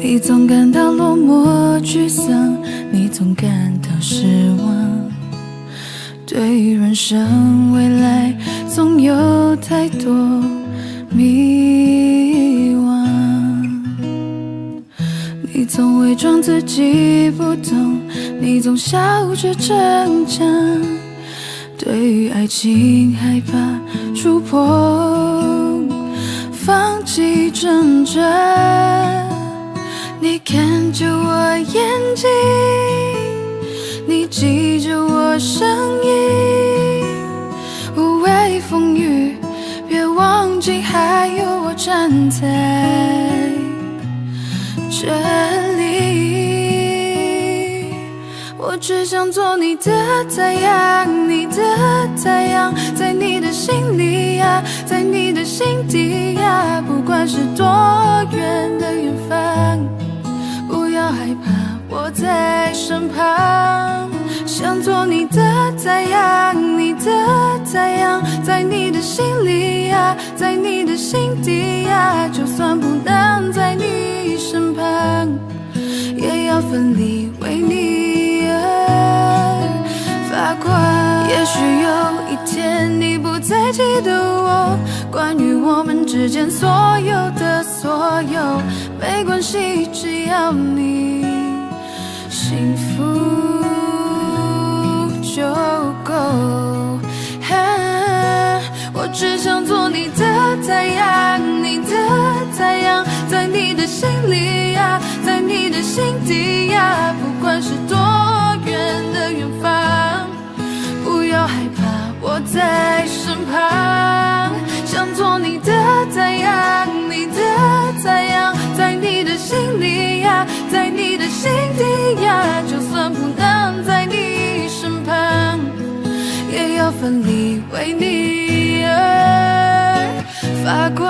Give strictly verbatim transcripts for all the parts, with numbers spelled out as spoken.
你总感到落寞沮丧，你总感到失望，对于人生未来总有太多迷惘。你总伪装自己不懂，你总笑着逞强，对于爱情害怕触碰，放弃挣扎。你看着我眼睛，你记着我声音，无畏风雨，别忘记还有我站在这里。我只想做你的太阳，你的太阳，在你的心里呀，在你的心底呀，不管是多远的远方，不要害怕，我在身旁。想做你的太阳，你的太阳，在你的心里呀，在你的心底呀，就算不能在你身旁，也要奋力为你而发光。也许有一天你不再记得我，关于我们之间所有的所有，没关系，只要你幸福就够。我只想做你的太阳，你的太阳，在你的心里呀，在你的心底呀，不管是多远的远方，不要害怕，我在身旁。想做你的太阳，你的太阳，在你的心里呀，在你的心底呀，就算不能在你身旁，也要奋力为你而发光。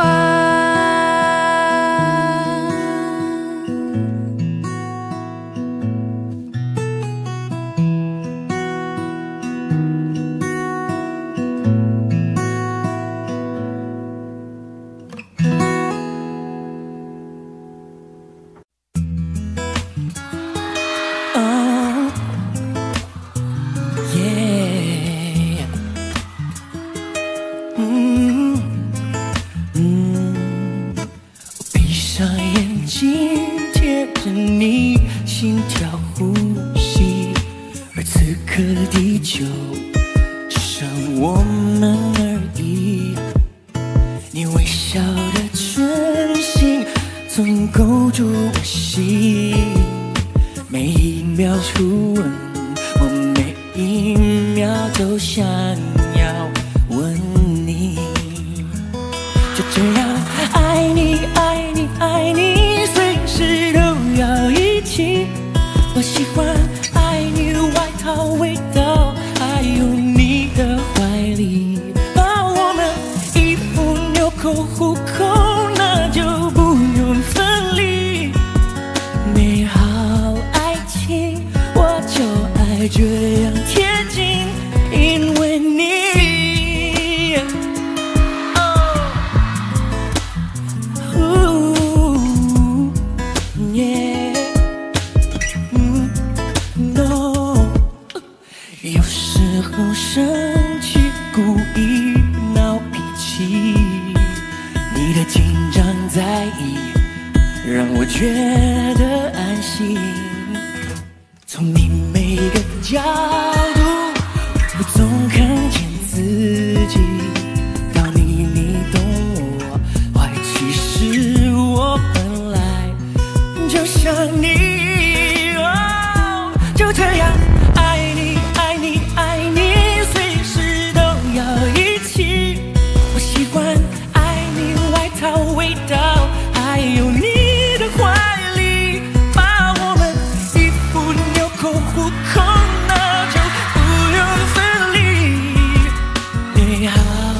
你好。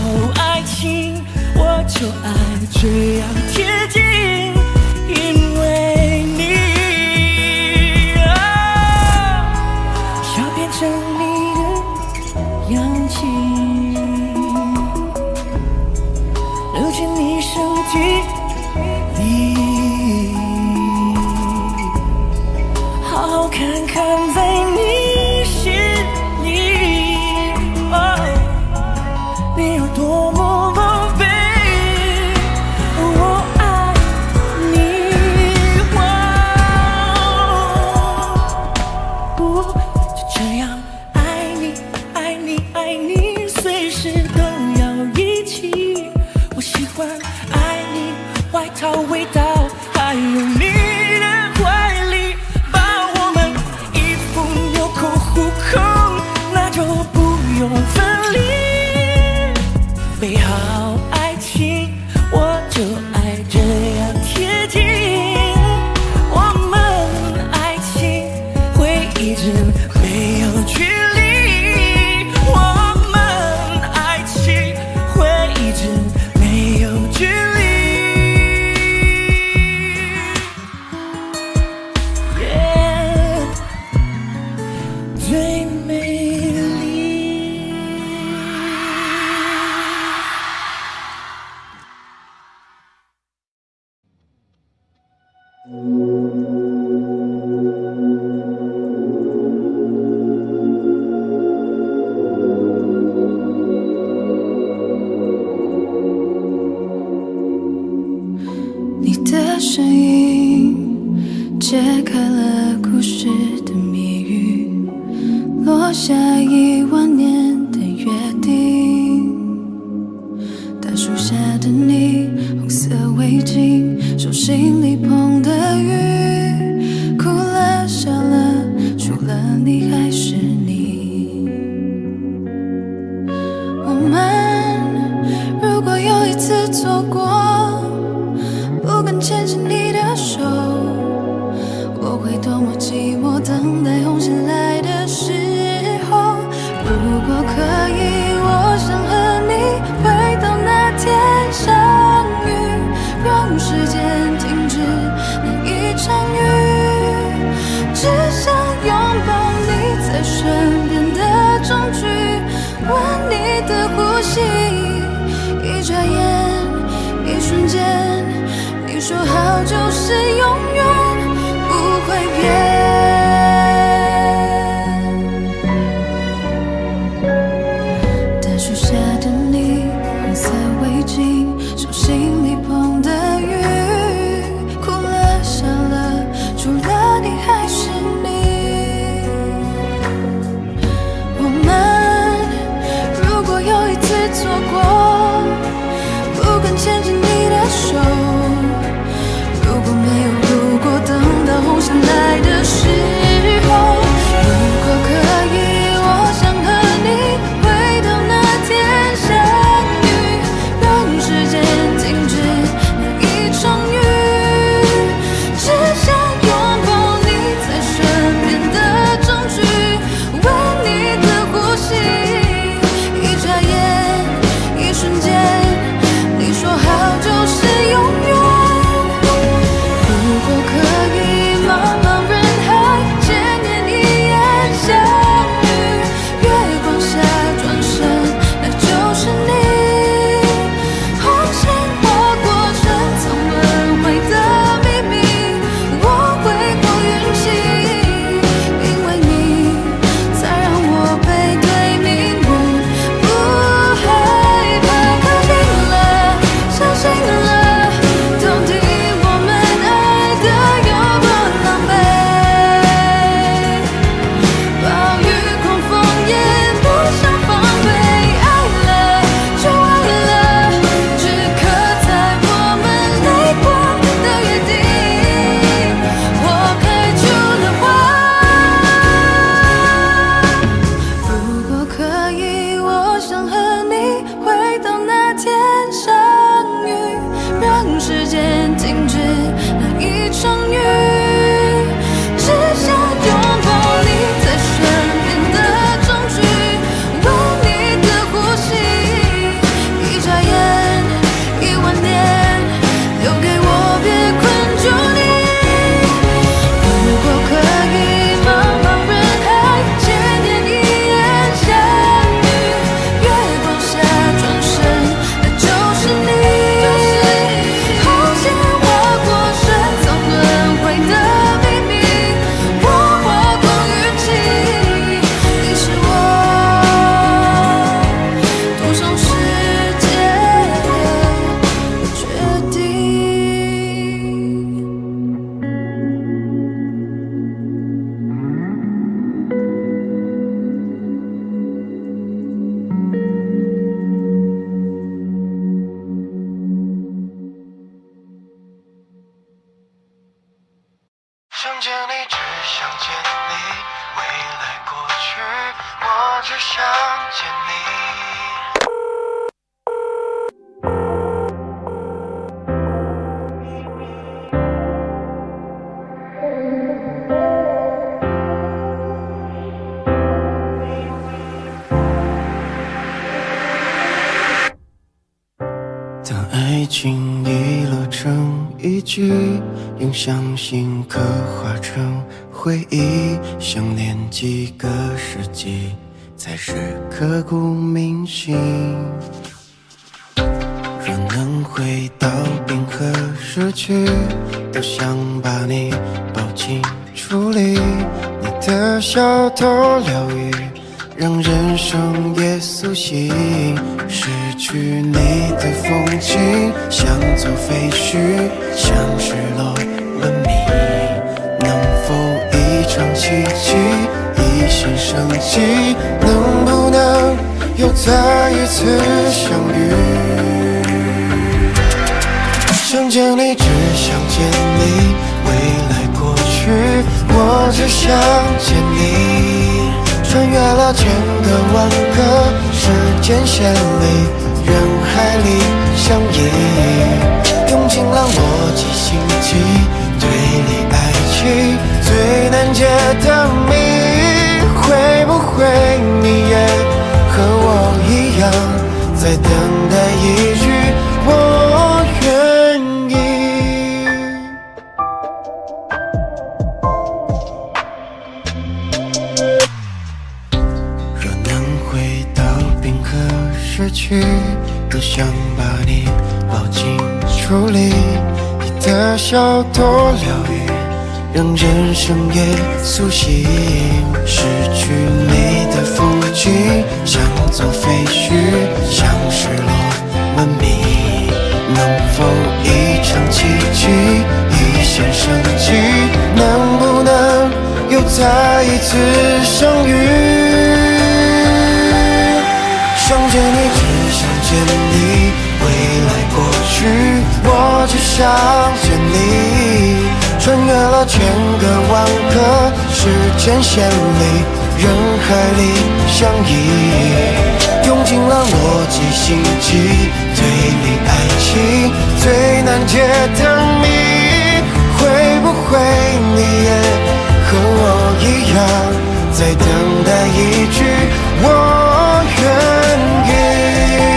味道，还有你的怀里，把我们一副纽扣虎口，那就不用分离。美好爱情，我就爱这样贴近。我们爱情会一直没有距离，我们爱情会一直没有距离。Yeah, 最美丽。 你的声音揭开了故事的谜语，落下一万年的约定。大树下的你，红色围巾，手心里碰的雨，哭了笑了，除了你还是你。我们如果有一次错过，不敢牵起你的手，我会多么寂寞，等待红线来的时候。如果可以，我想和你回到那天相遇，让时间停止那一场雨，只想拥抱你在身边的证据，闻你的呼吸，一眨眼，一瞬间，你说好就是永远不会变。大树下的你，红色围巾，手心里碰的雨，哭了笑了，除了你还是你。我们如果有一次错过，不敢牵起你的手，如果没有如果，等到红线来的见你，只想见你，未来过去，我只想见你。当爱情遗落成一句，用相信刻画成回忆，想念几个世纪，才是刻骨铭心。若能回到冰河时区，都想把你抱紧处理，你的小偷疗愈，让人生也苏醒。失去你的风景，像座废墟，像失落文明。能否一场奇迹，一线生机？能不能又再一次相遇？想见你，只想见你，未来过去，我只想见你。穿越了千个万个时间线里，人海里相依，用尽了逻辑心机，对立爱情最难解的谜。会不会你也和我一样，在等待一句我愿意？若能回到冰河时区，都想把你抱紧处理，你的小偷疗愈，让人生也苏醒。失去你的风景，像座废墟，像失落文明。能否一场奇迹，一线生机？能不能又再一次相遇？想见你，只想见你，未来过去，我只想见你。穿越了千个万个时间线里，人海里相依，用尽了逻辑心机，对立爱情最难解的谜。会不会你也和我一样，在等待一句我愿意？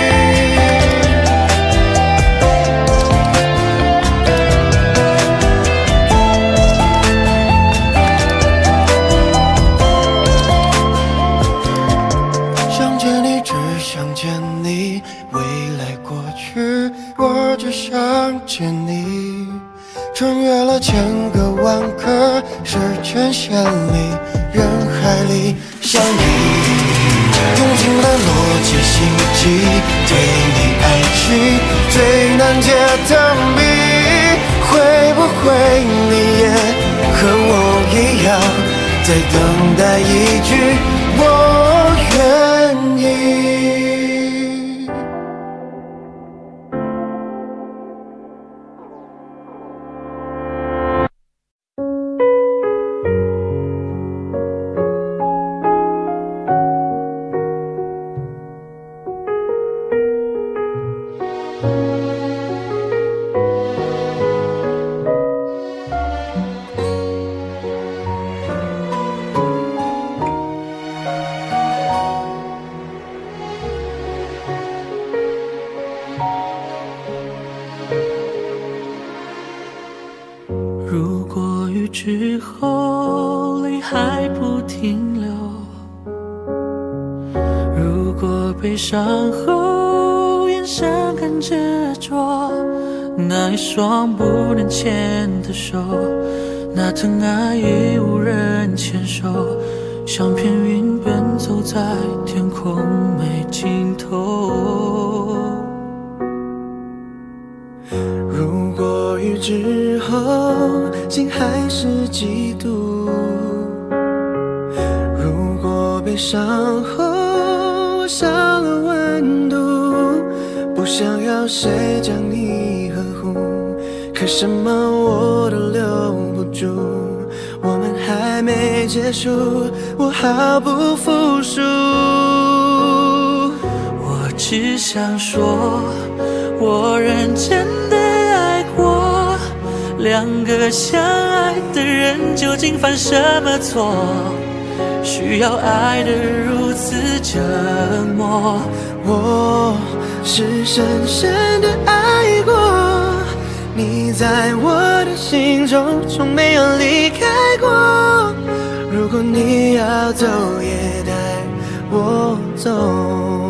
想见你，只想见你，未来过去，我只想见你。穿越了千个万个时间线里，人海里相依，用尽了逻辑心机，对你爱情最难解的谜。会不会你也和我一样，在等待一句我愿意？ 如果雨之后泪还不停留，如果悲伤后眼神更执着，那一双不能牵的手，那疼爱已无人牵手，像片云奔走在天空没尽头。 如果雨之后心还是嫉妒，如果悲伤后少了温度，不想要谁将你呵护，可什么我都留不住。 我们还没结束，我毫不服输。我只想说，我认真的爱过。两个相爱的人究竟犯什么错，需要爱得如此折磨？我是深深的爱过，你在我的心中从没有离开过。如果你要走，也带我走。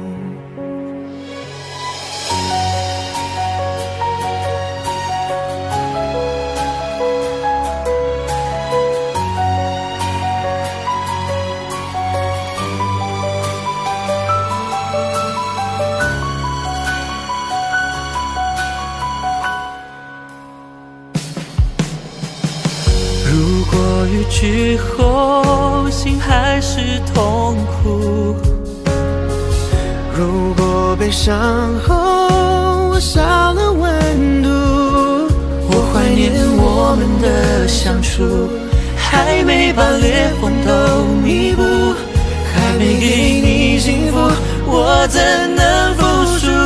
雨之后，心还是痛苦。如果悲伤后，我少了温度。我怀念我们的相处，还没把裂缝都弥补，还没给你幸福，我怎能服输？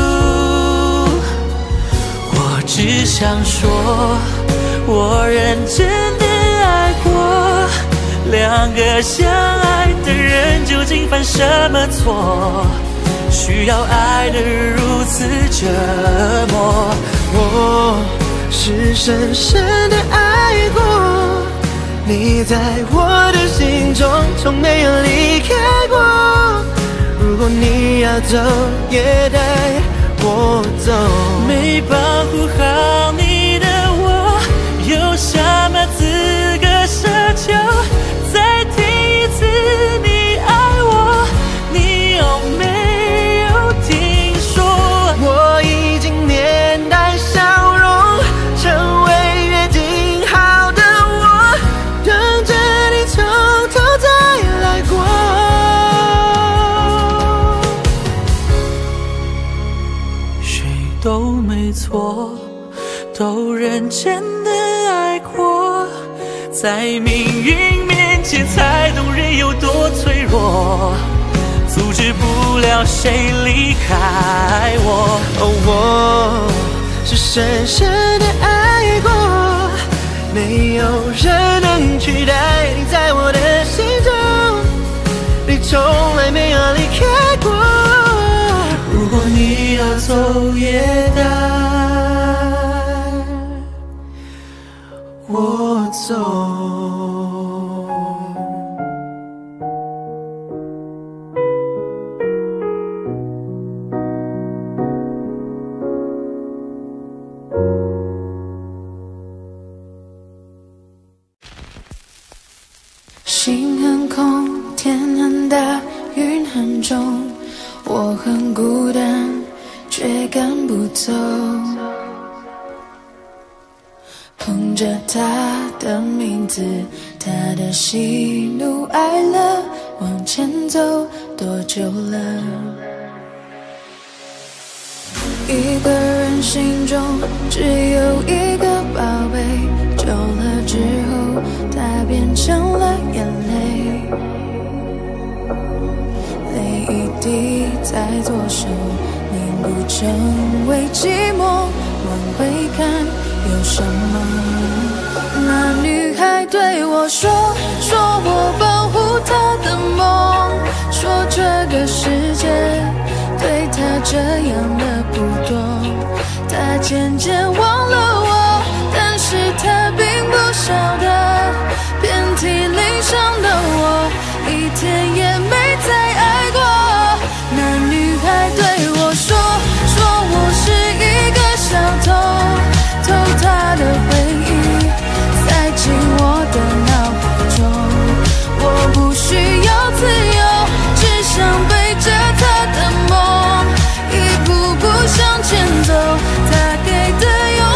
我只想说，我认真的爱过，两个相爱的人究竟犯什么错，需要爱得如此折磨？我是深深的爱过，你在我的心中从没有离开过。如果你要走，也带我走。没保护好你的我，有什么资格奢求再听一次你爱我？你有没有听说，我已经面带笑容，成为约定好的我，等着你从头再来过。谁都没错，都认真的爱过，在命运面前才懂人有多脆弱，阻止不了谁离开我。哦，我是深深的爱过，没有人能取代你在我的心中，你从来没有离开过。如果你要走，也带我走。 心很空，天很大，云很重，我很孤单，却赶不走。捧着他的名字，他的喜怒哀乐，往前走多久了？一个人心中只有一个宝贝，久了之后，它变成了眼泪，泪一滴在左手凝固成为寂寞，往回看有什么？那女孩对我说，说我保护她的梦，说这个世界对她这样的不多，她渐渐忘了我，但是她并不晓得，遍体鳞伤的我，一天也没再爱过。那女孩对我说，说我是一个小偷，偷她的回忆，塞进我的脑海中。我不需要自由，只想背着她的梦，一步步向前走。她给的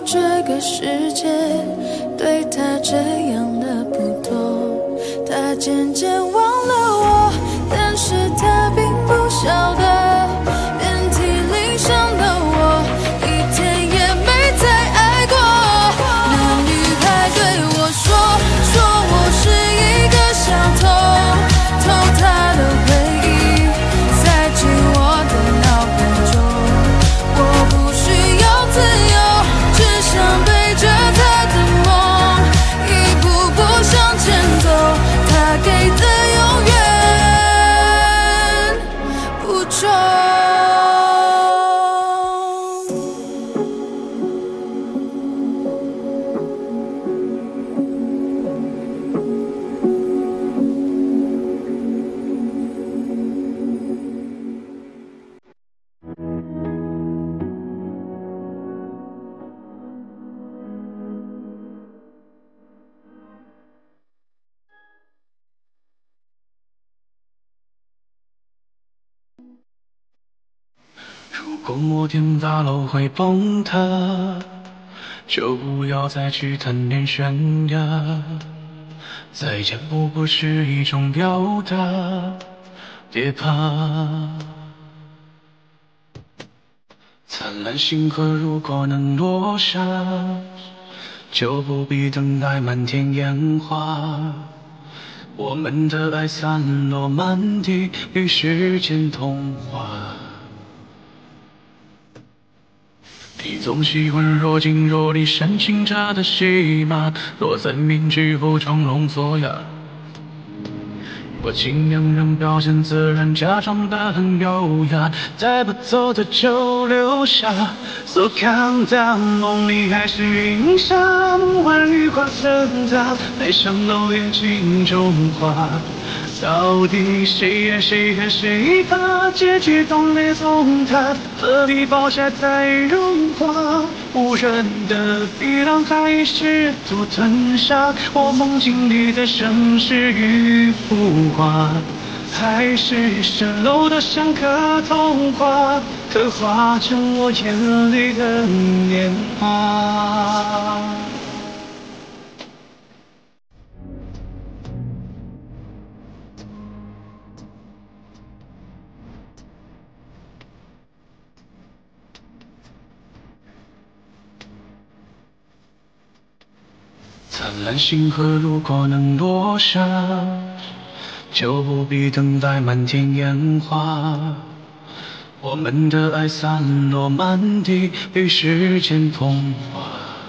这个世界对他这样的不同，他渐渐忘了我，但是他并不晓得，遍体鳞伤的我一天也没再爱过。那女孩对我说，说我是一个小偷，偷她的回忆，塞进我的脑海中。我不需要自由，只想背着她的梦，一步步向前走，她给的永远不重。 如果摩天大楼会崩塌，就不要再去谈恋悬崖。再见不过是一种表达，别怕。灿烂星河如果能落下，就不必等待满天烟花。我们的爱散落满地，与时间同化。你总喜欢若即若离、煽情着的戏码，躲在面具后装聋作哑。我尽量让表现自然，假装得很优雅，带不走的就留下。So calm down， 梦里还是云霞，梦幻羽化成她，爱上楼也镜中花。到底谁演谁恨谁怕？结局都没从他，何必抛下再融化？无人的碧浪还试图吞下我梦境里的盛世与浮华，还是蜃楼的像个童话，刻画成我眼里的年华。灿烂星河如果能落下，就不必等待满天烟花。我们的爱散落满地，与时间同化。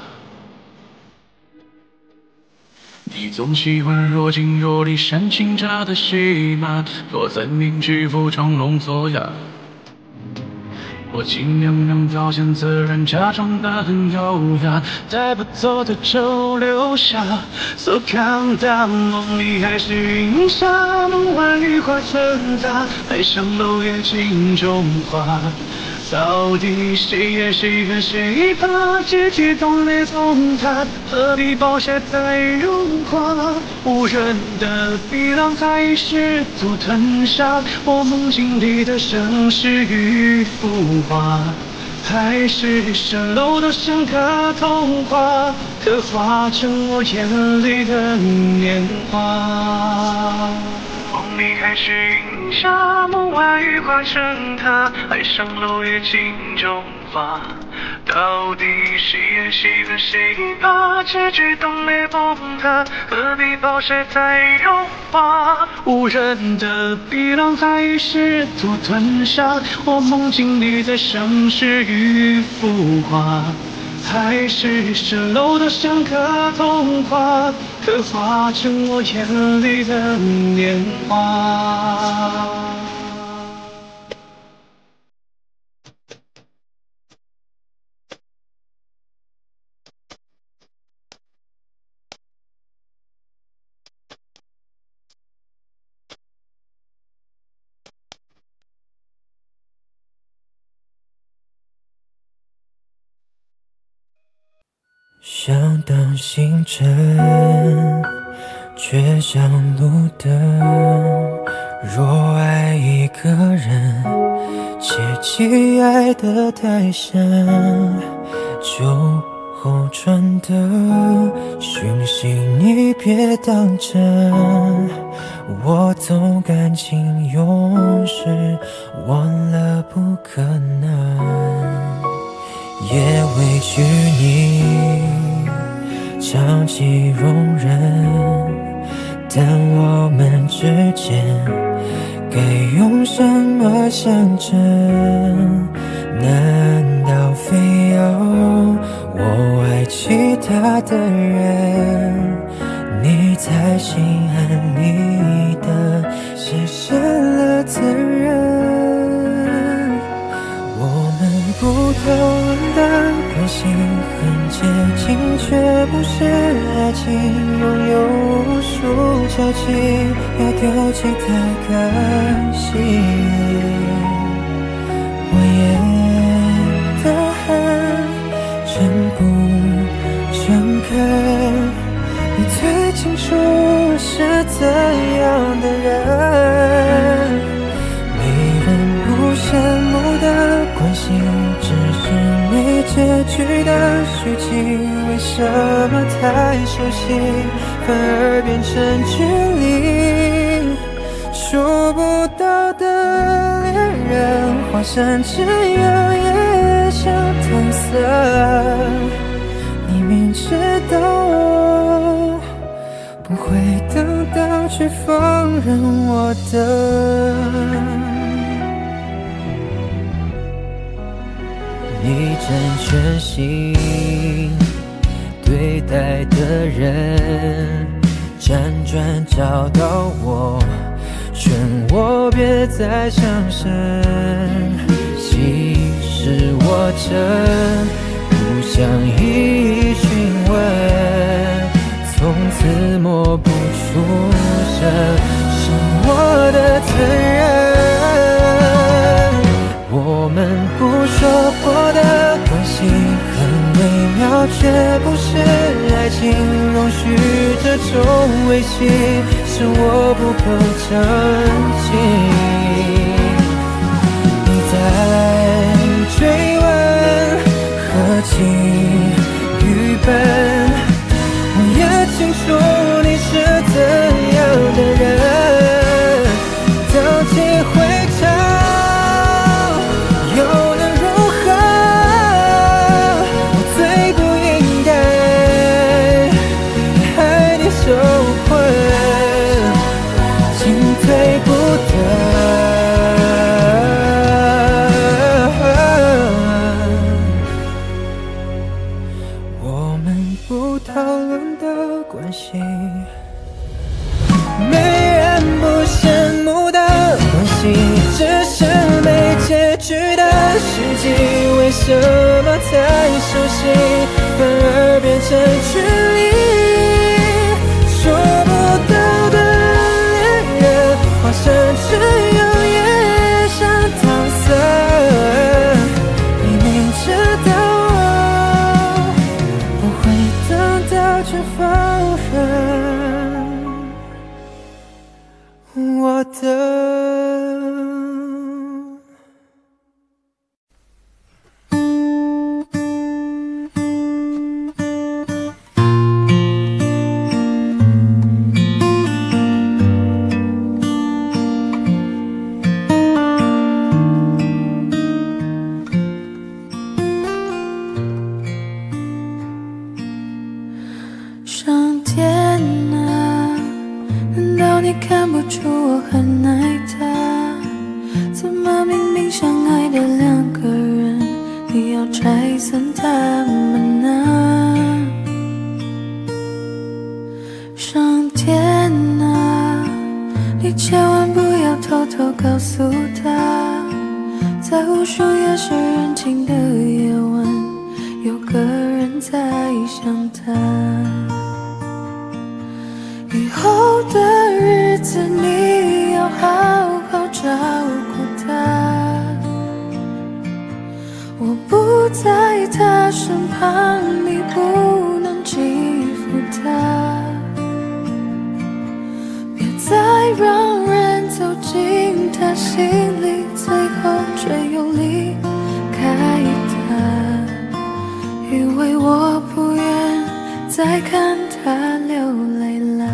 你总喜欢若即若离、煽情着的戏码，躲在面具后装聋作哑。我尽量让表现自然，假装得很优雅，带不走的就留下。So calm down， 梦里还是云霞，梦幻羽化成她，爱上楼也镜中花。到底谁演谁恨谁怕？结局都没从他，何必抛下再融化？无人的碧浪还试图吞下我梦境里的盛世与浮华，还是蜃楼的像个童话，刻画成我眼里的年华。梦里还是云霞，梦幻羽化成她，爱上楼也镜中花。到底谁演谁恨谁怕？结局都没崩塌，何必抛下再融化？无人的碧浪还试图吞下我梦境里的盛世与浮华，还是蜃楼的像个童话，刻画成我眼里的年华。 想当星辰，却像路灯。若爱一个人，切记爱得太深，就后传的讯息你别当真，我懂感情用事，忘了不可能，也委屈你长期容忍，但我们之间该用什么相证？难道非要我爱其他的人，你才心安理得卸下了责任？我们不讨论的关系很接近，却不是爱情，拥有无数交集，要丢弃太可惜。我也的很真不诚恳，你最清楚是怎样的人。没人不羡慕的关系，只是没结局的续集，为什么太熟悉反而变成距离？触不到的恋人，化身只有夜想搪塞。你明知道我不会等到，却放任我等。你真全心对待的人，辗转找到我，劝我别再伤神。其实我真不想一一询问，从此默不出声，是我的责任。我们不说破的关系很微妙，却不是爱情，容许这种维系，是我不够长情。你在追问何其愚笨，我也清楚你是怎样的人。当机会长又能如何？我最不应该害你受困，进退不得。我们不讨论的关系，没人不羡慕的关系，只是没结局的续集，为什么太熟悉反而变成距离？触不到的恋人，化身只有夜想搪塞。你明知道我不会等到，却放任我等。 上天啊，难道你看不出我很爱他？怎么明明相爱的两个人，你要拆散他们啊？上天啊，你千万不要偷偷告诉他，在无数夜深人静的夜晚，有个人在想他。以后的日子你要好好照顾他，我不在他身旁，你不能欺负他。别再让人走进他心里，最后却又离开他。以为为我不愿再看他流泪了。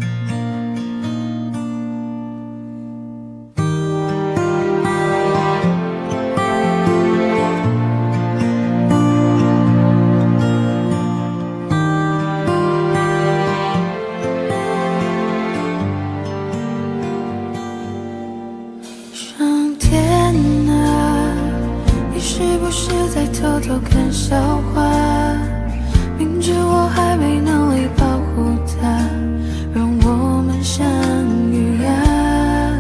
上天啊，你是不是在偷偷看笑话？明知我还没能力保护他，让我们相遇啊！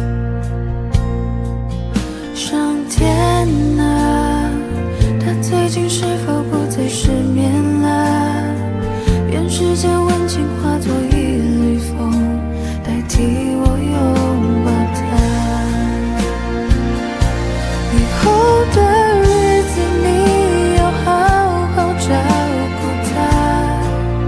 上天啊，他最近是否不再失眠了？愿世间温情化作一缕风，代替我拥抱他。以后的日子你要好好照顾他，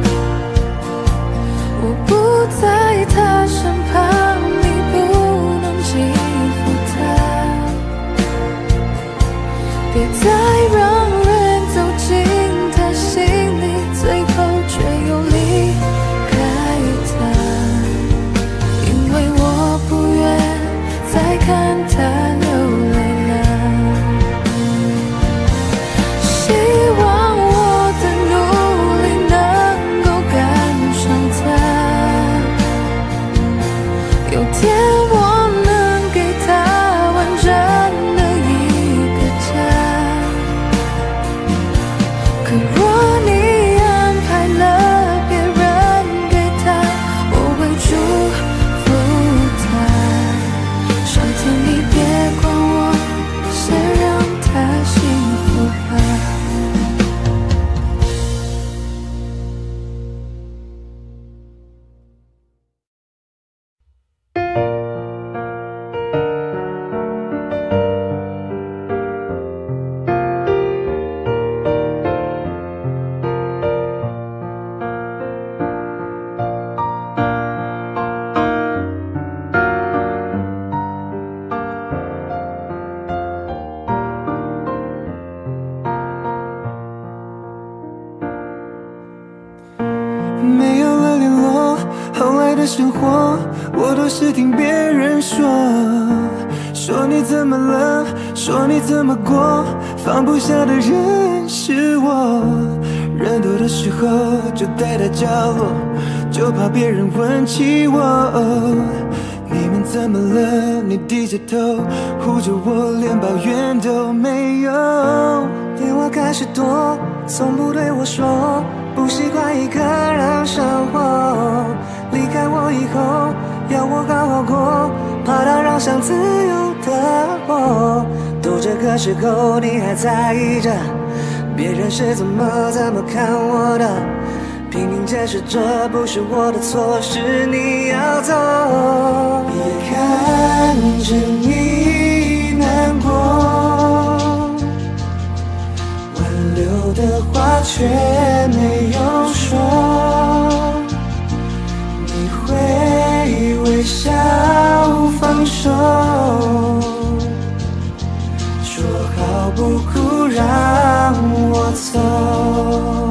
我不在他身旁，你不能欺负他，别再让人走进他心里，最后却又离开他，因为我不愿再看他流泪了。希望我的努力能够赶上他，有天我能给他完整的一个家。可若你安排了别人给他，我会祝福他。上天你别管我，先让他幸福吧。 没有了联络，后来的生活我都是听别人说，说你怎么了，说你怎么过，放不下的人是我。人多的时候就待在角落，就怕别人问起我。你们怎么了？你低着头护着我，连抱怨都没有。电话开始多，从不对我说不习惯一个人生活，离开我以后要我好好过，怕打扰想自由的我。都这个时候你还在意着别人是怎么怎么看我的，拼命解释这不是我的错，是你要走。也看着你难过，挽留的话却没有说，你会微笑放手，说好不哭让我走。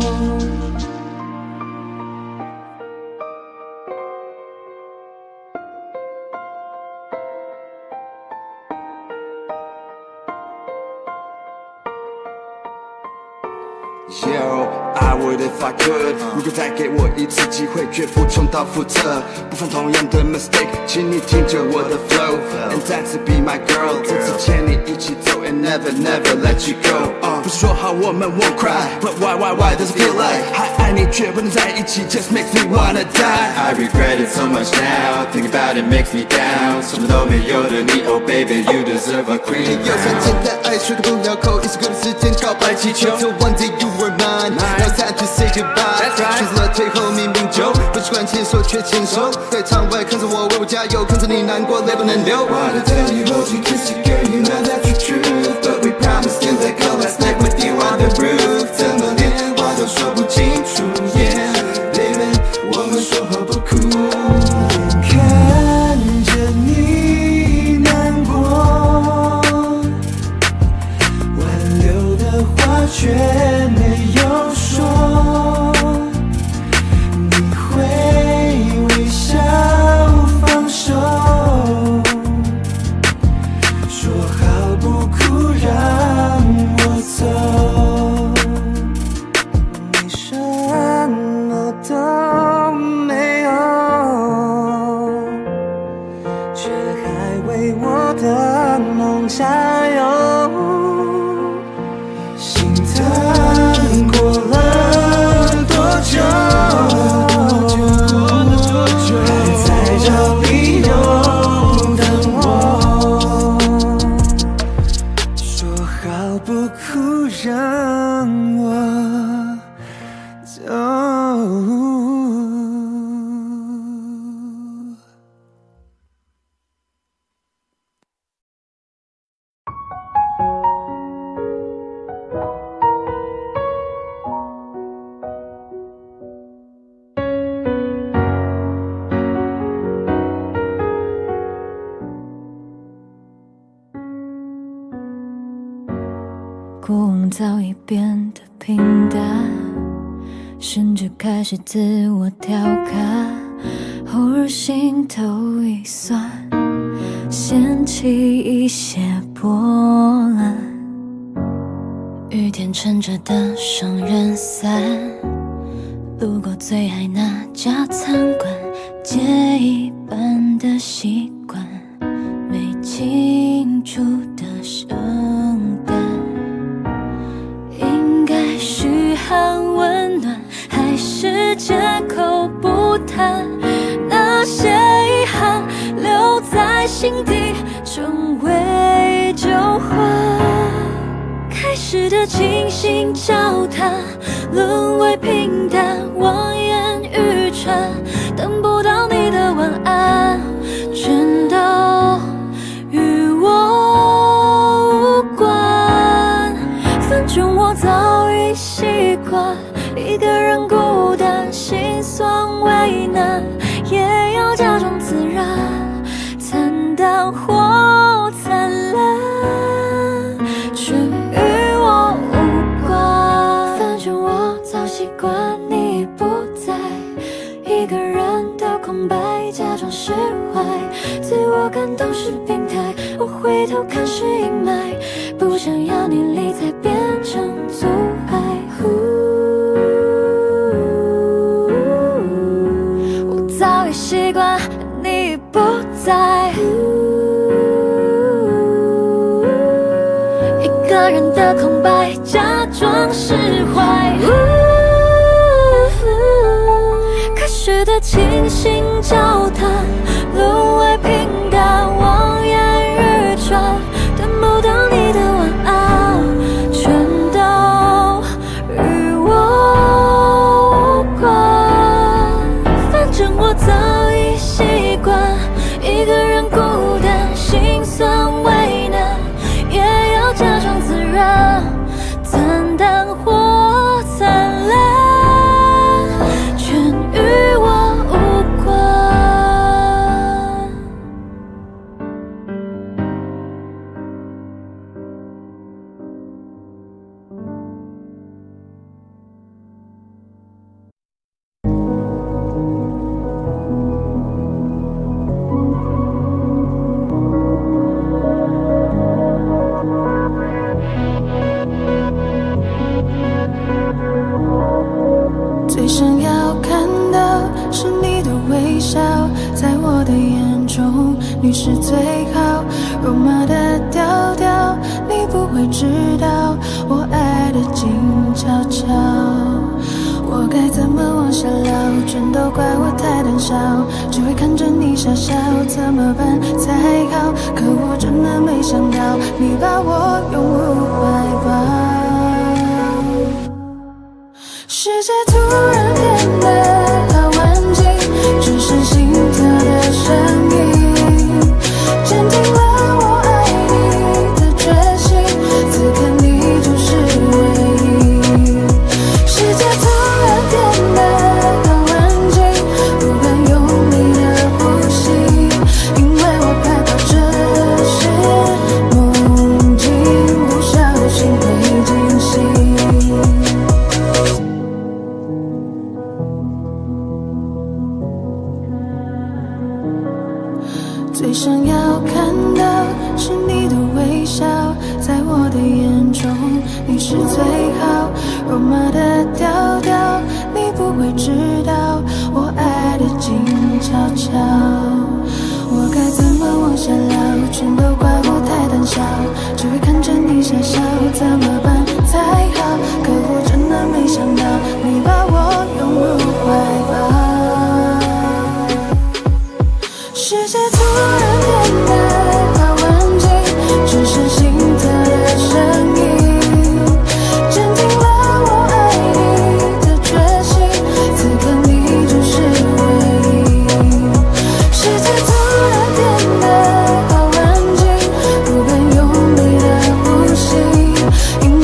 Yo, I would if I could. 如果再给我一次机会，绝不重蹈覆辙，不犯同样的 mistake， 请你听着我的 flow， and 再次 be my girl， 这次牵你一起走 and never never let you go。uh, 不是说好我们 won't cry，but why why why does it feel like 还爱你却不能在一起 ，just makes me wanna die。I regret it so much now, think about it makes me down， 什么都没有的你 ，Oh baby you deserve a queen。有三千的爱说的不了口，一首歌的时间告白气球。So one day you were mine, now time to say goodbye。选择了最后明明就不习惯牵手却牵手，在场外看着我为我加油，看着你难过泪不能流。Wanna tell you, hold you, kiss you, girl, you know that's the truth. But we promised to let go last night with you on the roof。怎么连话都说不清楚 ，Yeah, baby， 我们说好不哭。 看着你难过，挽留的话却没有说。 早已变得平淡，甚至开始自我调侃，偶尔心头一酸，掀起一些波澜。雨天撑着的双人伞，路过最爱那家餐馆，借一半的习惯，没庆祝的圣诞，应该嘘寒问暖，还是借口不谈？那些遗憾留在心底，成为旧患。开始的倾心交谈，沦为平淡，望眼欲穿，等不到你的晚安，全都与我无关。反正我早已习惯一个人孤单，心酸为难，也要假装自然，惨淡或灿烂，却与我无关。反正我早习惯你不在，一个人的空白，假装释怀，自我感动是病态，我回头看是阴霾，不想要你理睬变成阻碍。我早已习惯你不在，一个人的空白，假装释怀。开始的倾心交谈，沦为平淡，望眼欲穿，等不到你的晚安，全都与我无关。反正我早已习惯一个人孤单，心酸为难，也要假装自然，惨淡或灿烂，全与我无关。最想要看到是你的微笑，在我的眼中你是最好，肉麻的调调，你不会知道我爱的静悄悄。我该怎么往下聊，全都怪我太胆小，只会看着你傻笑，怎么办才好？可我真的没想到你把我拥入怀抱，世界突然变得好安静，只剩心跳的声音，坚定了我爱你的决心，此刻你就是唯一。世界突然变得好安静，不敢用力的呼吸，因为我害怕这是梦境，不小心会惊醒。最想要看到是你的微笑，在我的眼中你是最好，肉麻的调调，你不会知道我爱的静悄悄。我该怎么往下聊，全都怪我太胆小，只会看着你傻笑，怎么办才好？可我真的没想到你把我拥入怀抱，世界突然变得好安静，只剩心跳的声音，坚定了我爱你的决心，此刻你就是唯一。世界突然变得好安静，不敢用力的呼吸，因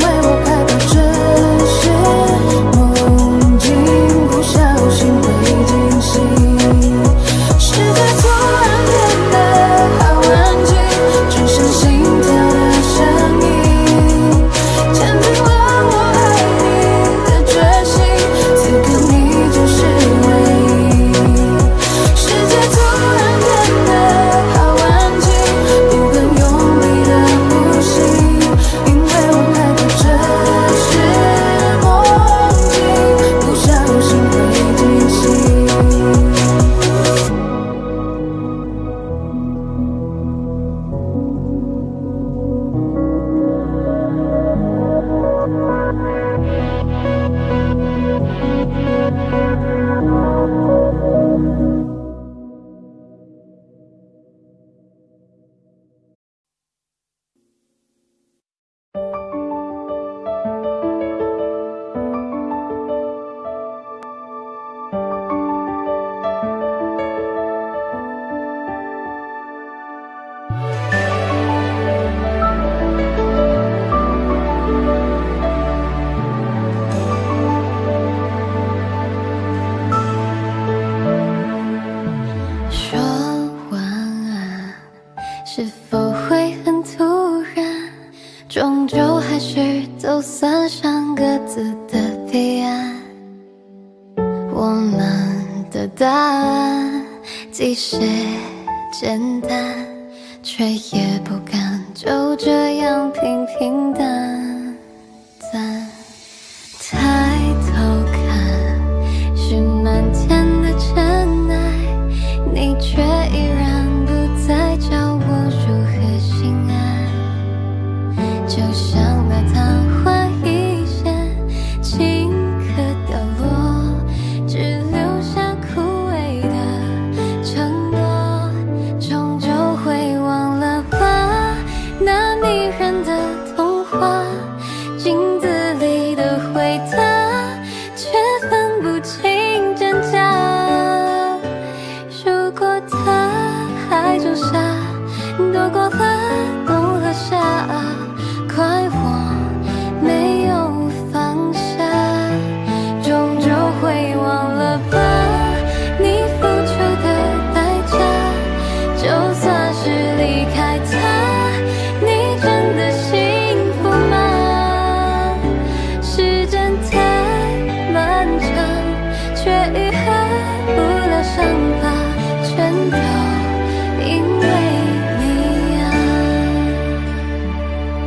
子的彼岸，我们的答案即使简单，却也不敢就这样平平淡淡。抬头看，是满天的尘埃，你却依然不再教我如何心安。就像那昙花一现，顷刻凋落，只留下枯萎的承诺。终究会忘了吧，那迷人的童话，镜子里的回答，却分不清真假。如果他还种下，躲过了冬和夏，怪我没有放下。终究会忘了吧，你付出的代价，就算是离开他，你真的幸福吗？时间太漫长，却愈合不了伤疤，全都因为你啊。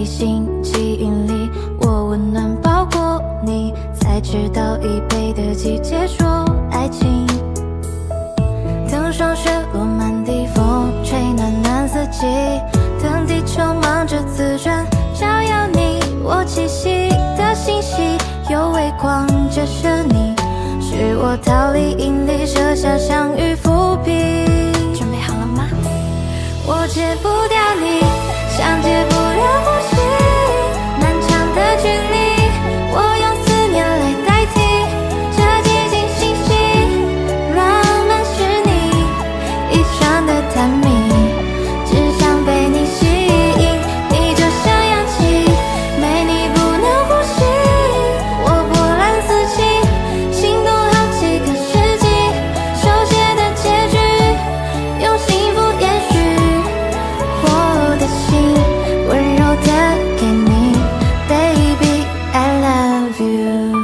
星际引力，我温暖包裹你，才知道易北的季节说爱情。等霜雪落满地，风吹暖暖四季，等地球忙着自转，照耀你我栖息的星系，有微光折射你，是我逃离引力，设下相遇伏笔。准备好了吗？我戒不掉你，像戒不了呼吸，漫长的距离，我用思念来代替。这寂静星系，浪漫是你一双的探秘，只想被你吸引，你就像氧气，没你不能呼吸。我波澜四起，心动好几个世纪，手写的结局，用幸福延续。我的心温柔的给你 ，Baby I love you。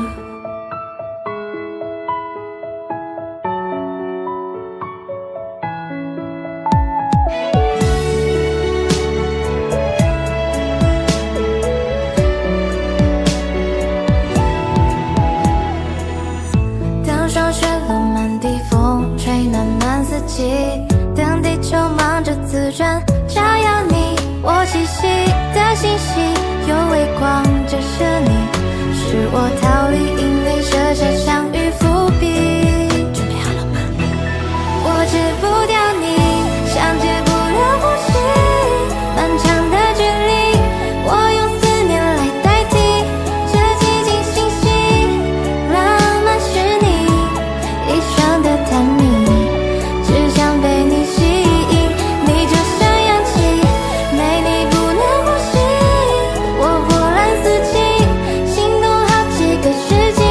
当霜雪落满地，风吹暖暖四季，等地球忙着自转，照耀你我栖息的星系，有微光折射你，是我逃离引力，设下相遇伏笔。准备好了吗？我戒不掉你，像戒不了呼吸，漫长的距离，我用思念来代替。这寂静星系，浪漫是你一双的探秘，只想被你吸引，你就像氧气，没你不能呼吸。我波澜四起，心动好几个世纪。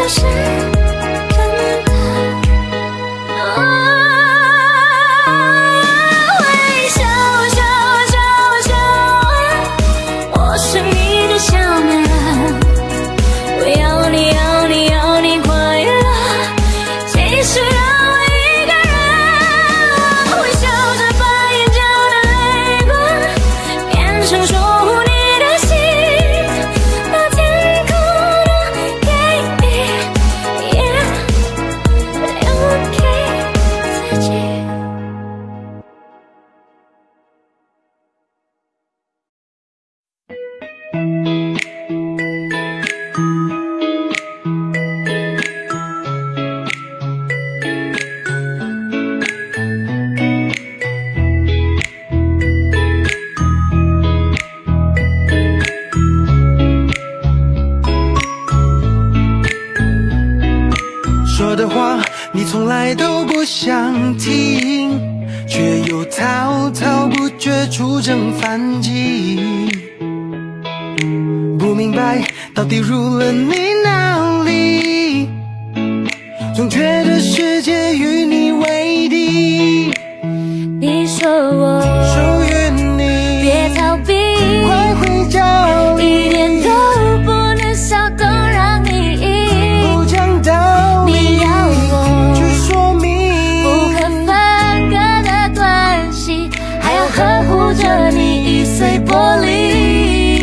是真的。哦，微笑笑笑笑，我是你的小美人，我要你要你要你快乐，即使让我一个人，我会笑着把眼角的泪光变成守护你的心，把天空都给你，也留给自己。 说的话你从来都不想听，却又滔滔不绝出征反击。不明白到底入了你哪里，总觉得世界与你为敌。 你说我属于你， 别逃避， 快回家里， 一点都不能骚动让你赢。 不讲道理， 你要我去说明不可分割的关系，还要呵护着你易碎玻璃。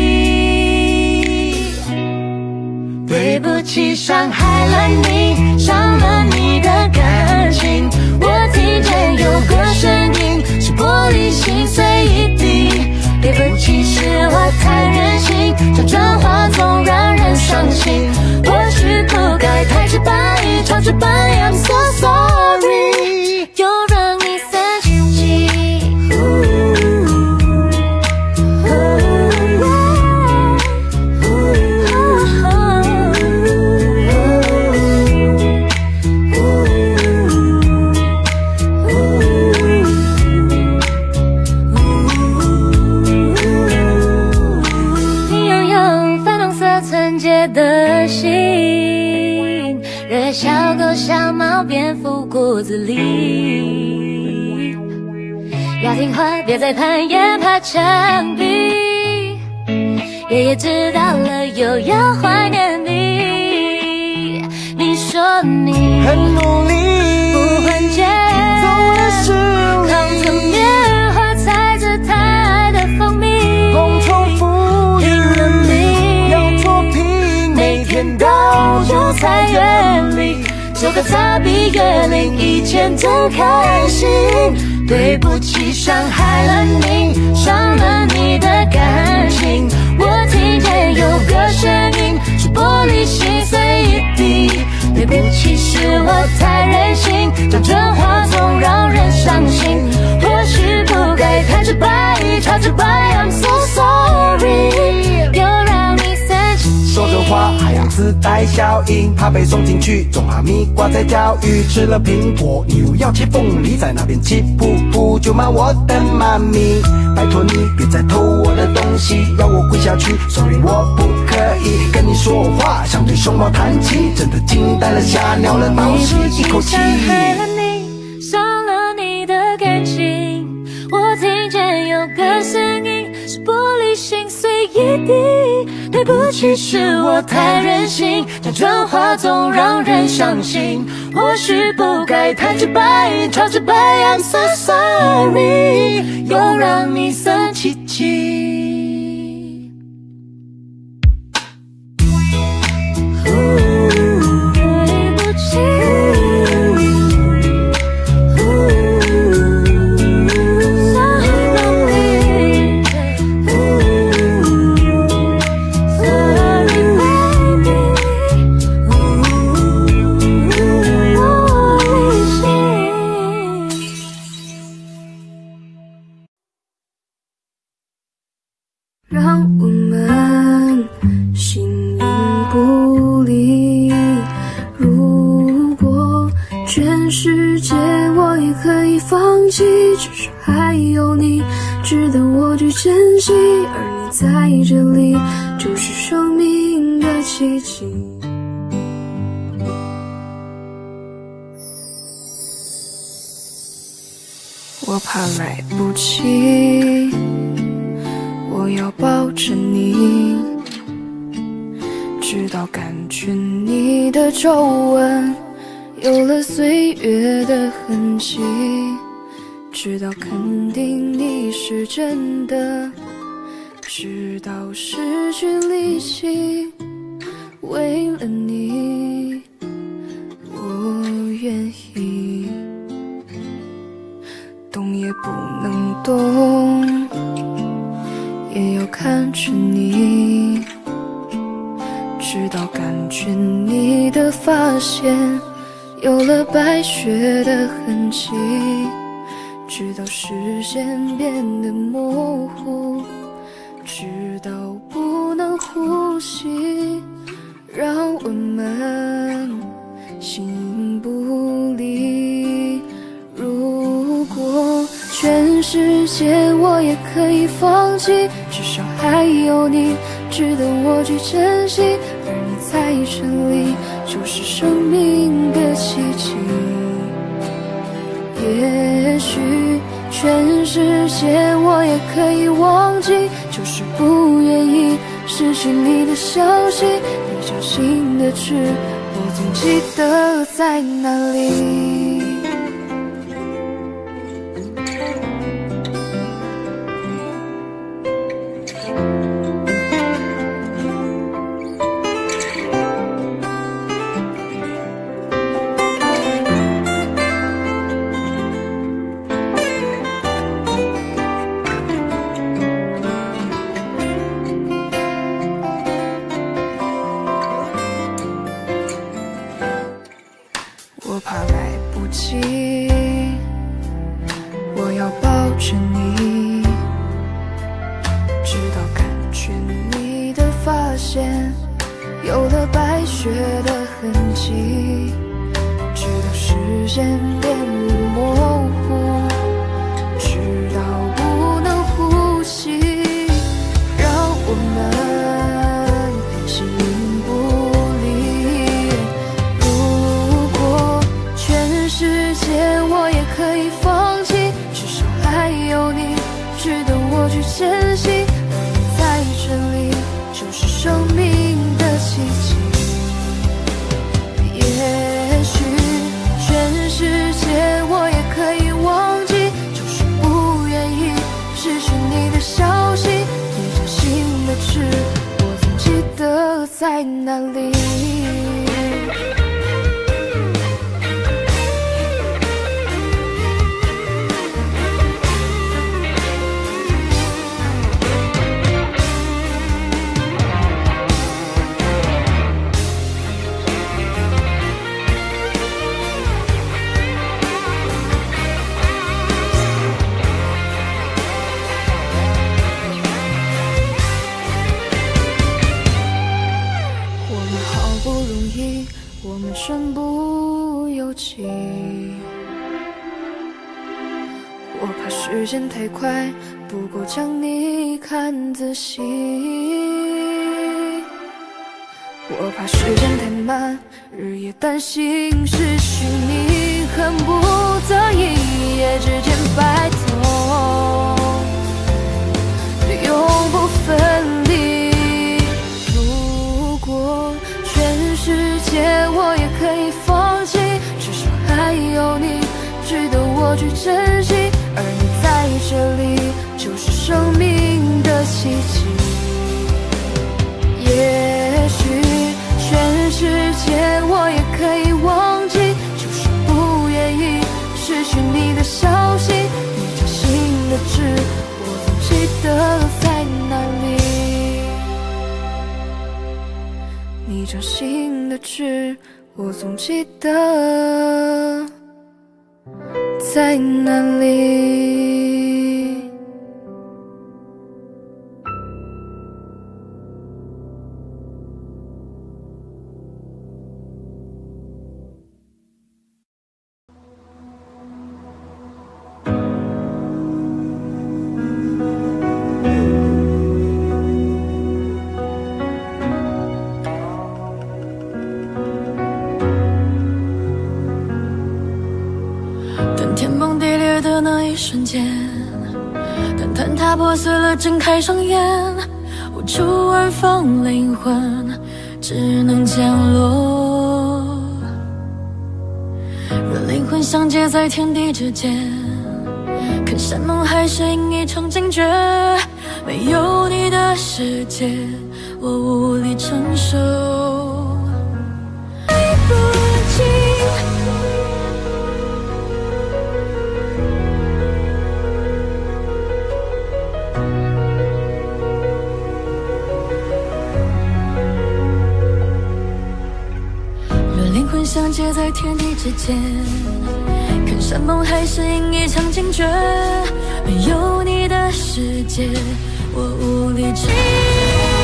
对不起，伤害了你，伤了你的感情。我听见有个声音，是玻璃心碎一地。对不起，是我太任性，辗转话总让人伤心。或许不该太直白，超直白 ，I'm so sorry， 又让你生气。你拥有粉红色纯洁的心，惹小狗、小猫、蝙蝠骨子里。要听话，别再攀岩爬墙壁。爷爷知道了，又要怀念你。你说你很努力， 不换届， 走了十扛着里， 棉花踩着他爱的蜂蜜， 风重复拼了命要作品，每天到就在远离，这个他比月龄以前更开心。对不起，伤害了你，伤了你的感情。我听见有个声音，是玻璃心碎一地。对不起，是我太任性，讲真话总让人伤心。或许不该太直白，超直白 ，I'm so sorry， 又让你生气。 说着话还要自带效应，怕被送进去，种哈密瓜在钓鱼，吃了苹果，你又要切凤梨，在那边气噗噗，就骂我的妈咪。拜托你别再偷我的东西，要我跪下去 ，sorry 我不可以跟你说话，像对熊猫弹琴，真的惊呆了，吓尿了，倒吸一口气。 伤害了你，伤了你的感情。我听见有个声音，是玻璃心碎一地。对不起，是我太任性，讲真话总让人伤心。或许不该太直白，超直白 ，I'm so sorry， 又让你生气气。对不起。让我们形影不离。如果全世界我也可以放弃，只是还有你值得我去珍惜，而你在这里就是生命的奇迹。 我怕来不及，我要抱着你，直到感觉你的皱纹有了岁月的痕迹，直到肯定你是真的，直到失去力气，为了你我愿意，动也不能动，也要看着你，直到感觉你的发线有了白雪的痕迹，直到视线变得模糊，直到不能呼吸，让我们心不离。如果全世界我也可以放弃，至少还有你值得我去珍惜，而你在这里就是生命的奇迹。也许全世界我也可以忘记，就是不愿意失去你的消息，你掌心的痣我总记得在哪里。我怕来不及，我要抱着你，直到感觉你的发线有了白雪的痕迹，直到视线变得模糊，直到不能呼吸，让我们心不离。如果全世界我也可以放弃，至少还有你值得我去珍惜，而你在这里就是生命的奇迹。也许全世界我也可以忘记，就是不愿意失去你的消息，你掌心的痣我总记得在哪里。我们身不由己，我怕时间太快，不够将你看仔细，我怕时间太慢，日夜担心失去你，恨不得一夜之间白头，永不分离。如果全世界我也可以放弃，至少还有你值得我去珍惜，而你在这里就是生命的奇迹。也许全世界我也可以忘记，就是不愿意失去你的消息，你掌心的痣我总记得在哪里，你掌心的痣我总记得在哪里。 天崩地裂的那一一瞬间，但坍塌破碎了，睁开双眼，无处安放灵魂，只能降落。若灵魂相接在天地之间，看山盟海誓应一场惊觉，没有你的世界，我无力承受。来不及。灵魂相接在天地之间，看山盟海誓应一场惊觉，没有你的世界，我无力承受。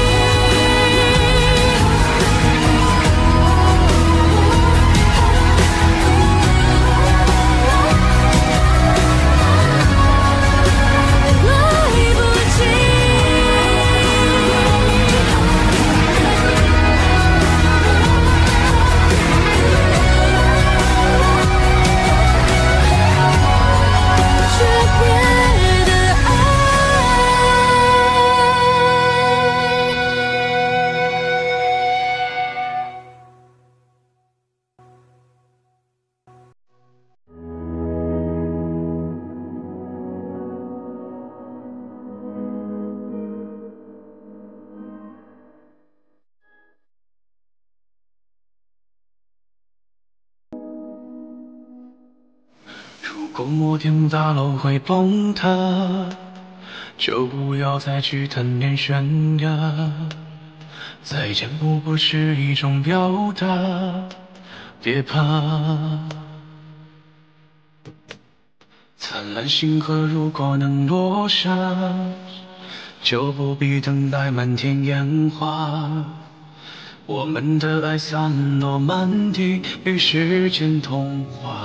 如果摩天大楼会崩塌，就不要再去贪恋悬崖。再见不过是一种表达，别怕。灿烂星河如果能落下，就不必等待满天烟花。我们的爱散落满地，与时间同化。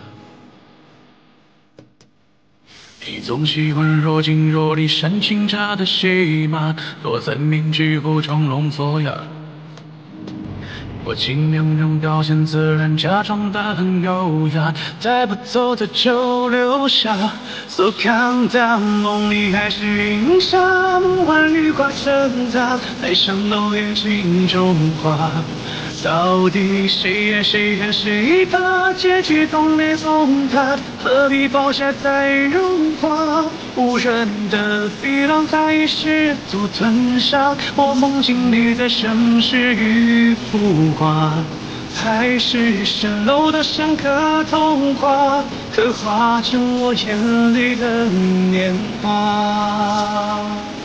你总喜欢若即若离、煽情着的戏码，躲在面具后装聋作哑。我尽量让表现自然，假装得很优雅，带不走的就留下。So calm down， 梦里还是云霞，梦幻羽化成她，爱上楼也镜中花。到底谁爱谁恨谁怕？结局懂烈风塔，何必暴晒再融化？无人的地浪还试图吞下我梦境里的盛世与浮华，还是蜃楼的深刻童话，刻画成我眼里的年华。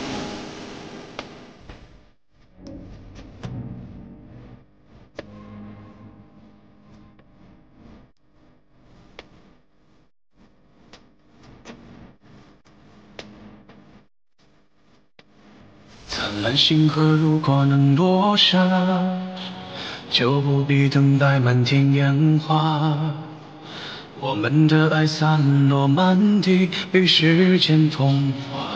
灿烂星河如果能落下，就不必等待满天烟花。我们的爱散落满地，与时间同化。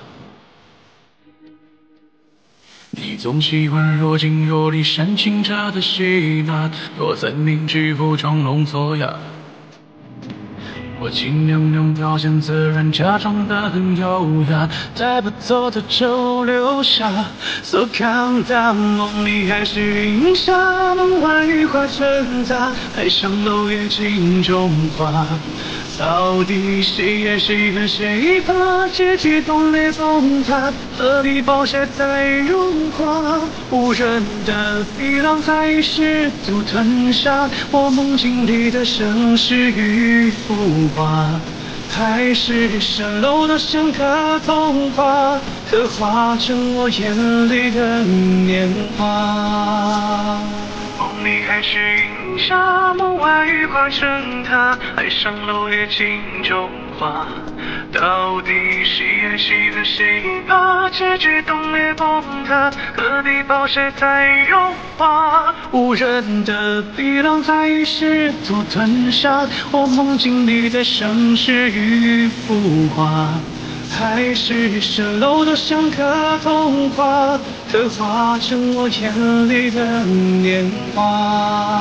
你总喜欢若即若离、煽情着的戏码，躲在面具后装聋作哑。我尽量让表现自然，假装得很优雅，带不走的就留下。So calm down， 梦里还是云霞，梦幻羽化成她，爱上楼也镜中花。到底谁爱谁恨谁怕？结局懂烈风塔，何必暴晒再融化？无人的地浪还试图吞下我梦境里的盛世与浮华，还是蜃楼的深刻童话，刻画成我眼里的年华。梦里还是云霞，梦幻羽化成她，爱上楼也镜中花。到底谁爱谁恨谁怕？结局懂烈风塔，何必暴晒再融化？无人的地浪还试图吞下我梦境里的盛世与浮华，还是蜃楼的深刻童话，刻画成我眼里的年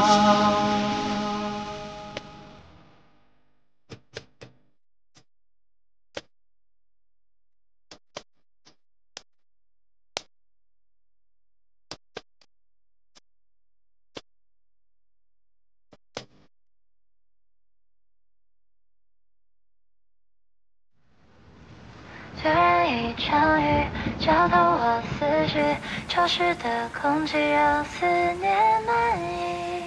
华。 浇透我思绪，潮湿的空气让思念满溢。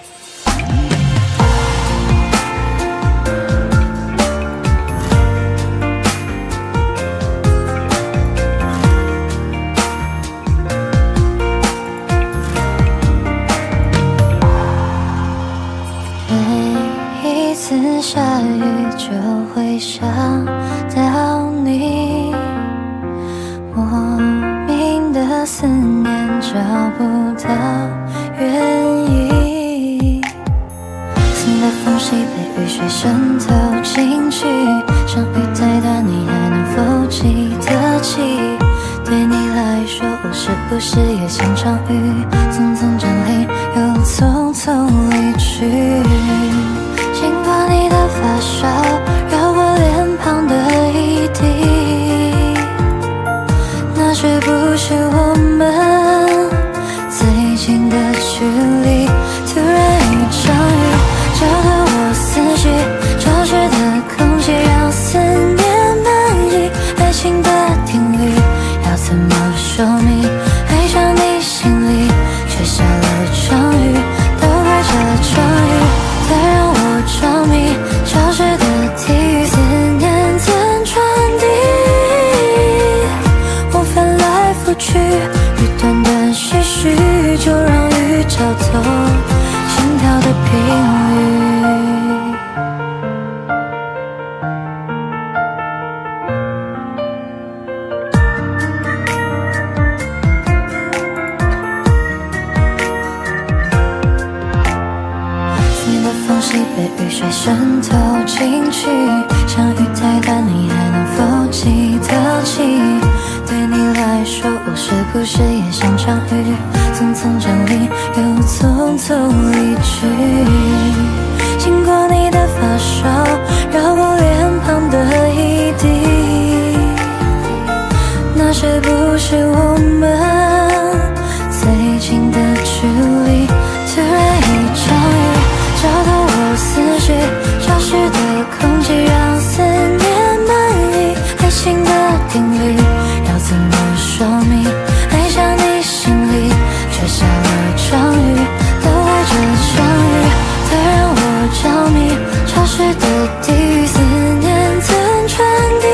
每一次下雨就会想到你。 莫名的思念找不到原因，新的缝隙被雨水渗透进去，像雨太大，你还能否记得起？对你来说，我是不是也像场雨，匆匆降临又匆匆离去？经过你的发梢，绕过脸庞的一滴。 那是不是我们最近的距离？突然一场雨，浇透我思绪，潮湿的空气让思念满溢。爱情的定律要怎么说明？爱上你心里却下了场雨，都怪这场雨太让我着迷。潮湿的地狱，思念怎传递？ 去雨断断续续，就让雨浇透心跳的频率。思念的缝隙被雨水渗透进去，像雨太大，你还能否记得起？ 对你来说，我是不是也像场雨，匆匆降临又匆匆离去？经过你的发梢，绕过脸庞的一滴，那是不是我们最近的距离？突然一场雨，浇透我思绪，潮湿的空气让思念满溢。爱情的定律。 怎么说明？爱上你心里却下了场雨，都怪这场雨太让我着迷。潮湿的地狱，思念怎传递？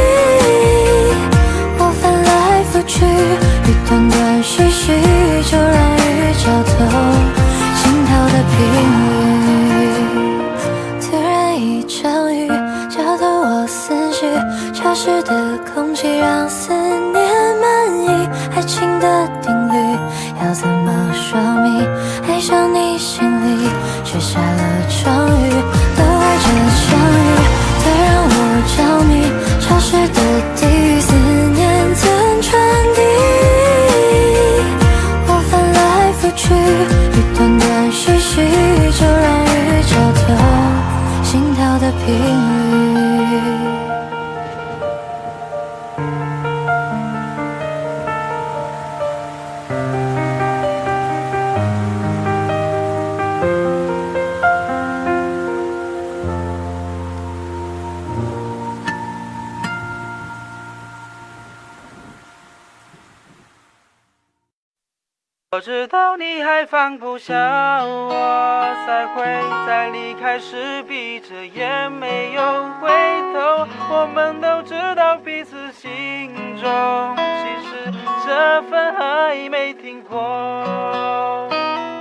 我翻来覆去，雨断断续续，就让雨浇透心跳的频率。突然一场雨，浇透我思绪，潮湿的空气让思念。 爱情的定律要怎么说明？爱上你心里却下了场雨，都怪这场雨太让我着迷。潮湿的地狱，思念怎传递？我翻来覆去，雨断断续续，就让雨浇透心跳的频率。 我知道你还放不下我，才会在离开时闭着眼没有回头。我们都知道彼此心中，其实这份爱没停过。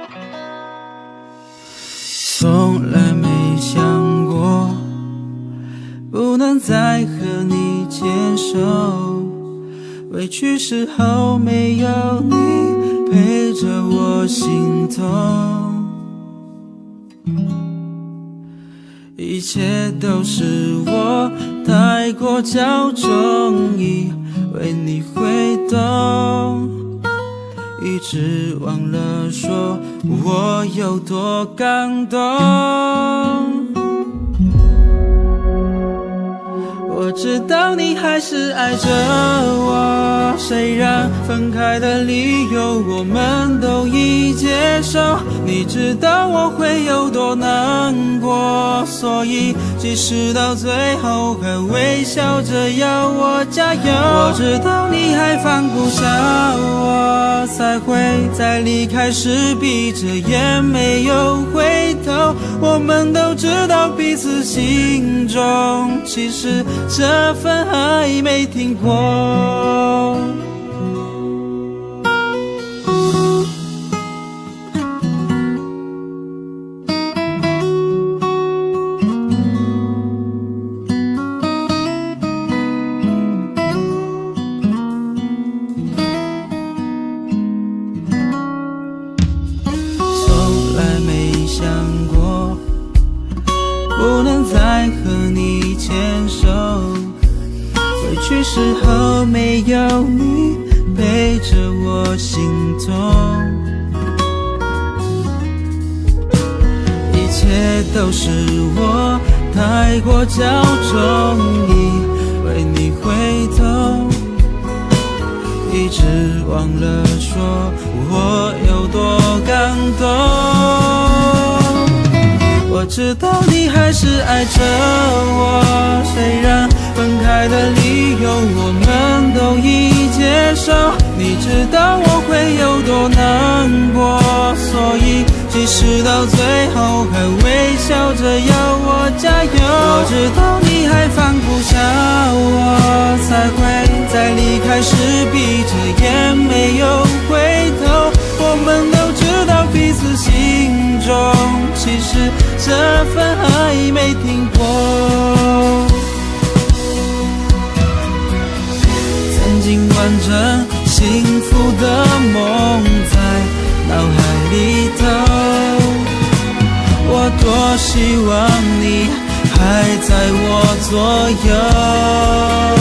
从来没想过不能再和你牵手，委屈时候没有你。 陪着我心痛，一切都是我太过骄纵，以为你会懂，一直忘了说我有多感动。 我知道你还是爱着我，虽然分开的理由我们都已接受。你知道我会有多难过，所以即使到最后还微笑着要我加油。我知道你还放不下我，才会在离开时闭着眼没有回头。我们都知道彼此心中其实这份爱没停过。从来没想过不能再和你牵手，回去时候没有你陪着我心痛，一切都是我太过骄纵，以为你会懂，一直忘了说我有多感动。我知道你还是爱着我，虽然分开的理由我们都已接受。你知道我会有多难过，所以即使到最后还微笑着要我加油。我知道你还放不下我，才会在离开时闭着眼没有回头。我们都知道彼此心中其实这份爱没停过。曾经完整幸福的梦在脑海里头，我多希望你还在我左右。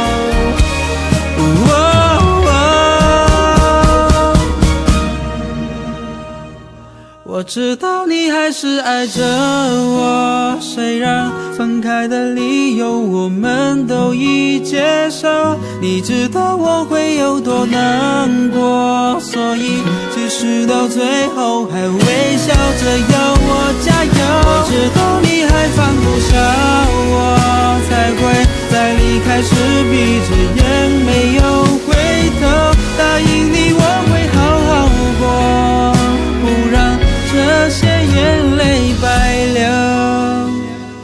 我知道你还是爱着我，虽然分开的理由我们都已接受。你知道我会有多难过，所以即使到最后还微笑着要我加油。我知道你还放不下我，才会在离开时闭着眼没有回头。答应你我会好好过，不让这些眼泪白流。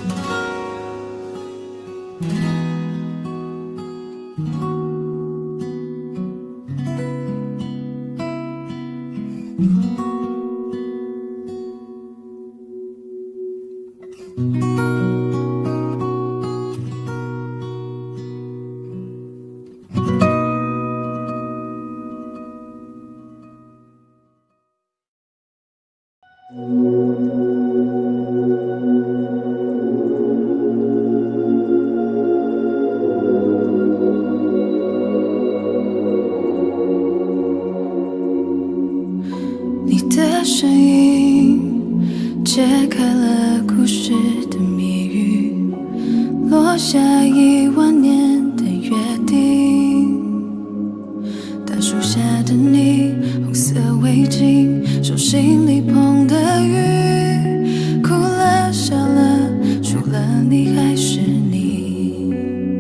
你的声音解开了故事的谜语，落下一万年的约定。大树下的你，红色围巾，手心里碰的雨，哭了笑了，除了你还是你。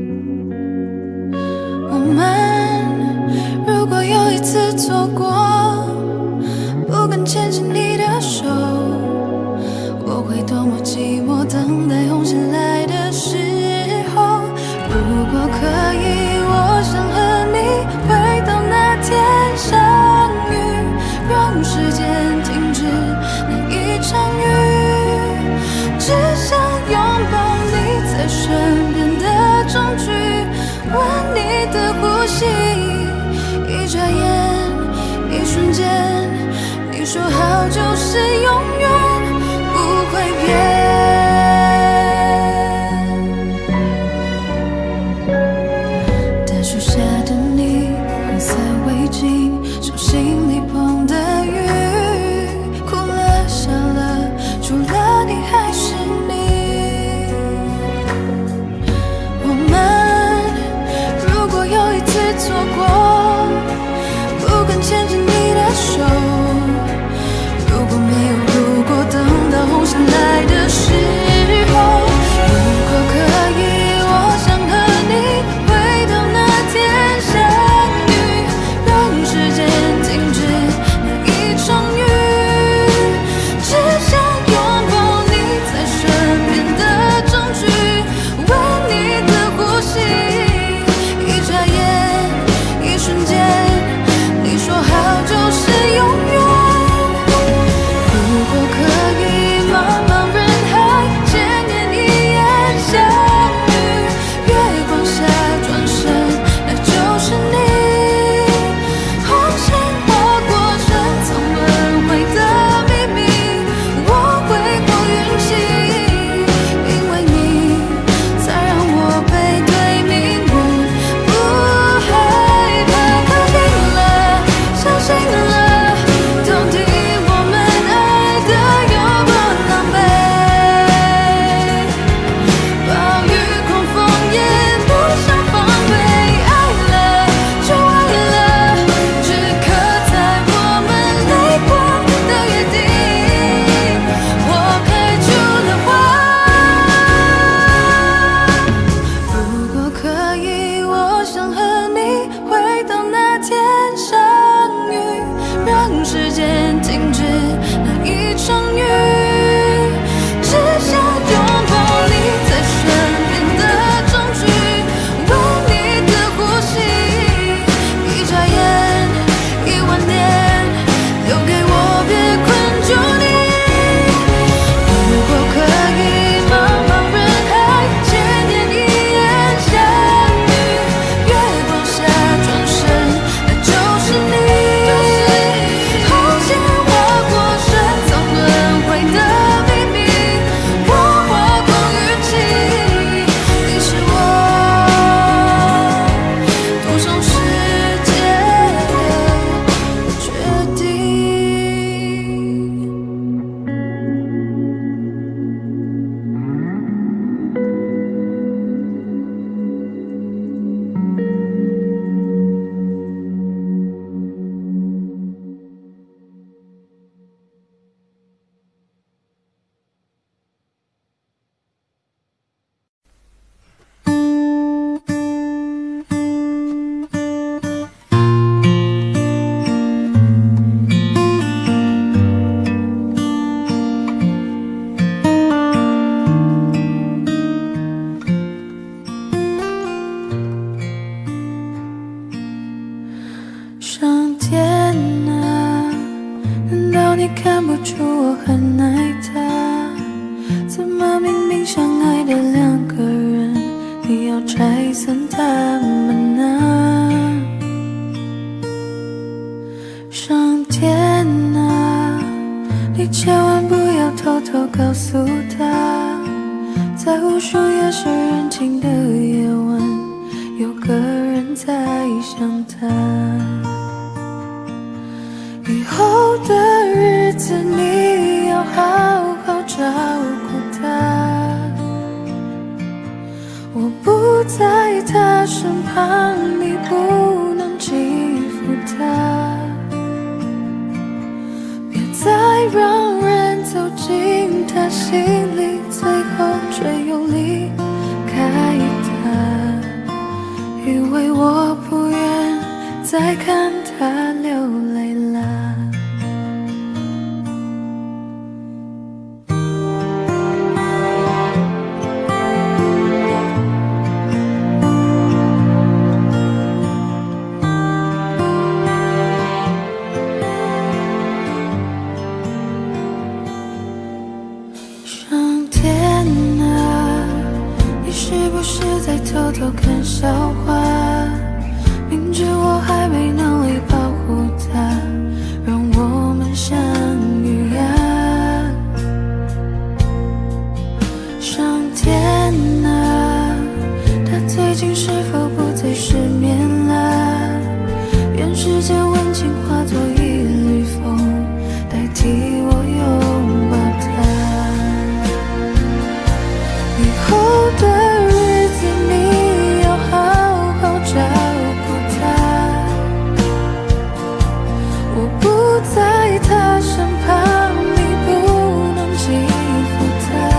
我们如果有一次错过，不敢牵起你的手，我会多么寂寞，等待红线来的时候。如果可以，我想和你回到那天相遇，让时间停止那一场雨，只想拥抱你在身边的证据，闻你的呼吸，一眨眼，一瞬间，你说好就是永远不会变。大树下的你，红色围巾，手心里碰的雨，哭了笑了，除了你还是你。我们诉他，在无数夜深人静的夜晚，有个人在想他。以后的日子你要好好照顾他，我不在他身旁，你不能欺负他。别再让人走进他心里，最后却又离开他。因为我不愿再看他流泪啦。偷偷看笑话，明知我还没能力保护他，让我们相遇呀。上天啊，他最近是否不再失眠啦？愿世间温情化作一缕风，代替我拥抱他。以后的在他身旁，你不能欺负他。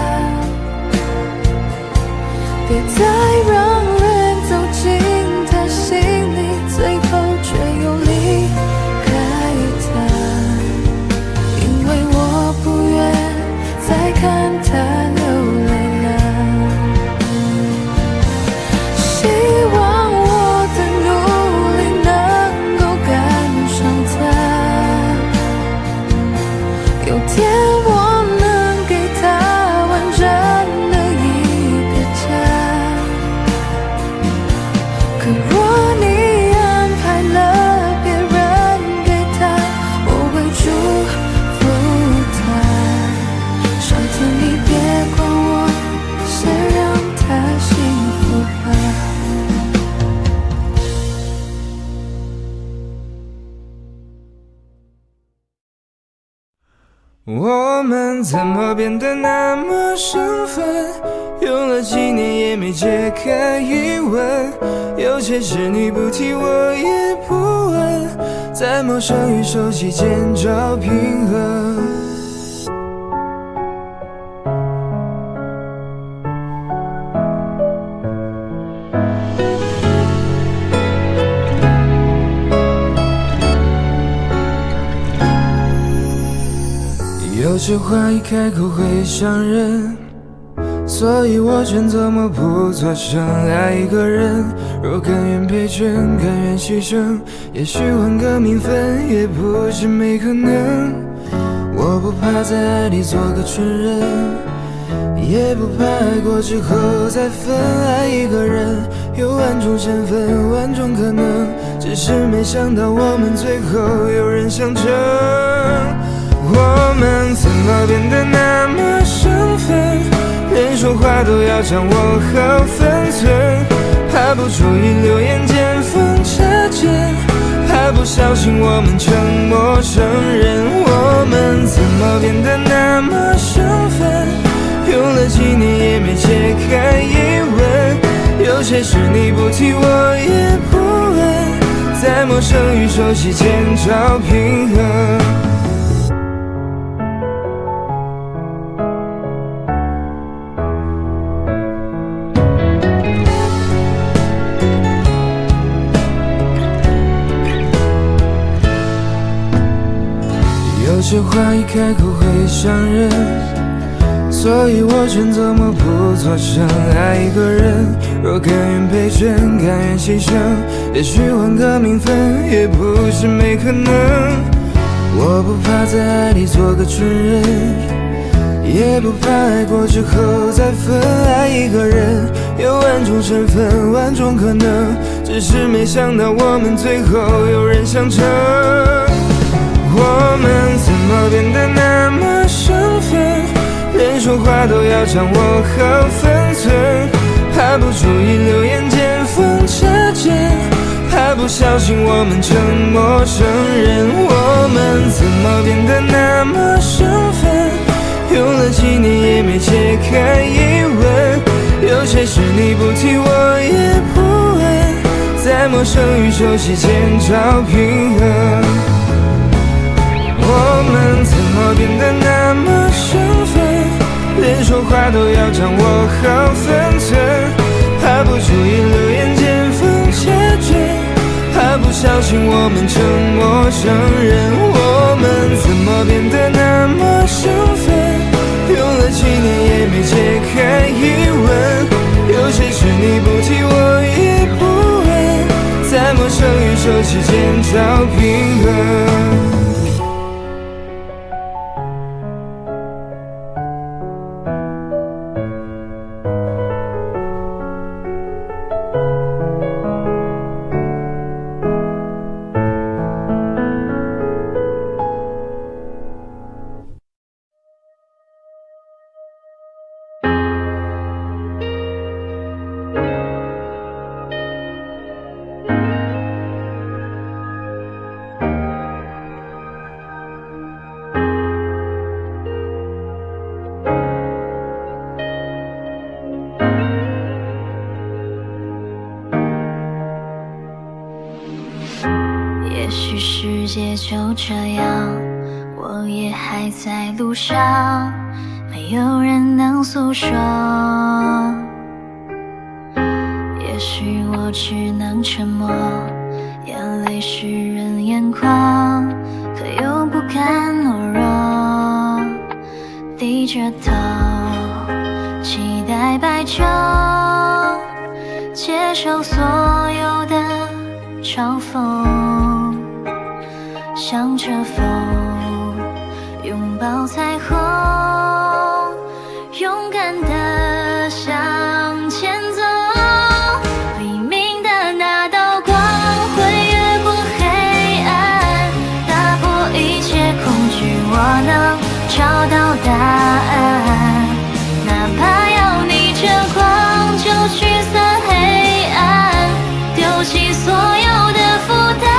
别再让人走进他心里，最后却又离开他。因为我不愿再看他流泪了。希望我的努力能够赶上他。有天我能给他完整的一个家，可若你安排了别人给他，我会祝福他。上天你别管我，先让他幸福吧。 我们怎么变得那么生分？用了几年也没解开疑问，有些事你不提我也不问，在陌生与熟悉间找平衡。有些话一开口会伤人，所以我选择默不作声。爱一个人，若甘愿陪衬，甘愿牺牲，也许换个名分，也不是没可能。我不怕在爱里做个蠢人，也不怕爱过之后再分。爱一个人，有万种身份，万种可能，只是没想到我们最后有人相争。我们怎么变得那么生分？连说话都要掌握好分寸，怕不注意流言见缝插针，怕不小心我们成陌生人。我们怎么变得那么生分？用了几年也没解开疑问，有些事你不提我也不问，在陌生与熟悉间找平衡。有些话一开口会伤人，所以我选择默不作声。爱一个人，若甘愿陪衬，甘愿牺牲，也许换个名分，也不是没可能。我不怕在爱里做个蠢人，也不怕爱过之后再分。爱一个人，有万种身份，万种可能，只是没想到我们最后有人相争。我们怎么变得那么生分？连说说话都要掌握好分寸，怕不注意流言见缝插针，怕不小心我们成陌生人。我们怎么变得那么生分？用了几年也没解开疑问，有些事你不提我也不问，在陌生与熟悉间找平衡。我们怎么变得那么生分？连说话都要掌握好分寸，怕不注意流言见缝插针，怕不小心我们成陌生人。我们怎么变得那么生分？用了几年也没解开疑问，有些事你不提我也不问，在陌生与熟悉间找平衡。 也许世界就这样，我也还在路上，没有人能诉说。也许我只能沉默，眼泪湿润眼眶，可又不敢懦弱。低着头，期待白昼，接受所有的嘲讽。向着风，拥抱彩虹，勇敢地向前走。黎明的那道光会越过黑暗，打破一切恐惧，我能找到答案。哪怕要逆着光就驱散黑暗，丢弃所有的负担。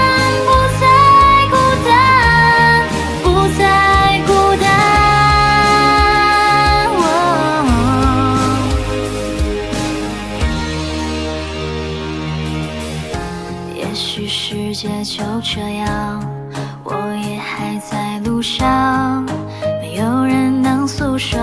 世界就这样，我也还在路上，没有人能诉说。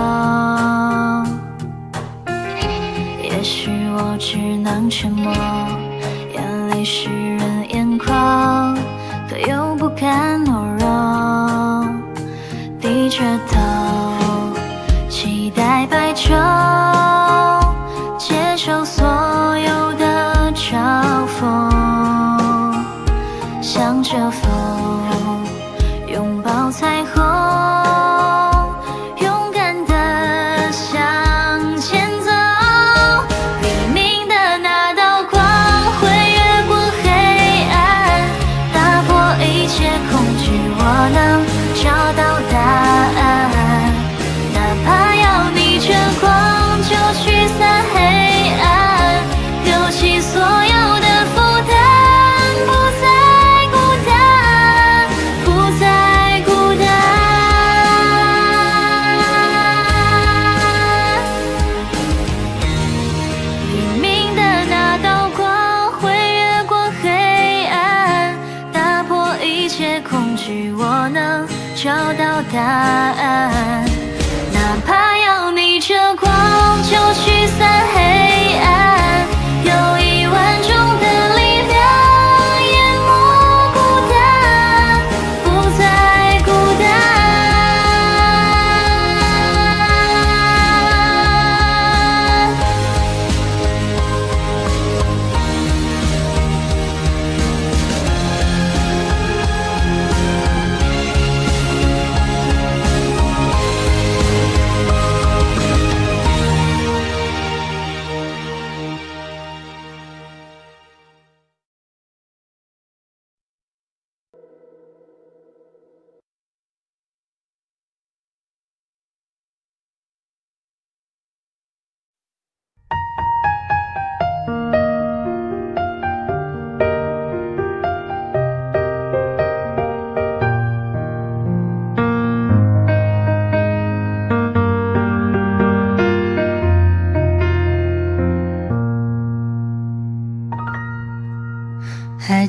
也许我只能沉默，眼泪湿润眼眶，可又不敢懦弱。低着头，期待白昼，接受所有的嘲讽。向着风，拥抱彩虹，勇敢地向前走。黎明的那道光会越过黑暗，打破一切恐惧，我能找到答案。哪怕要逆着光就驱散黑暗，丢弃所有的负担，不再我能找到答案。哪怕要逆着光就驱散黑暗，有一万种的力量淹没孤单，不再孤单。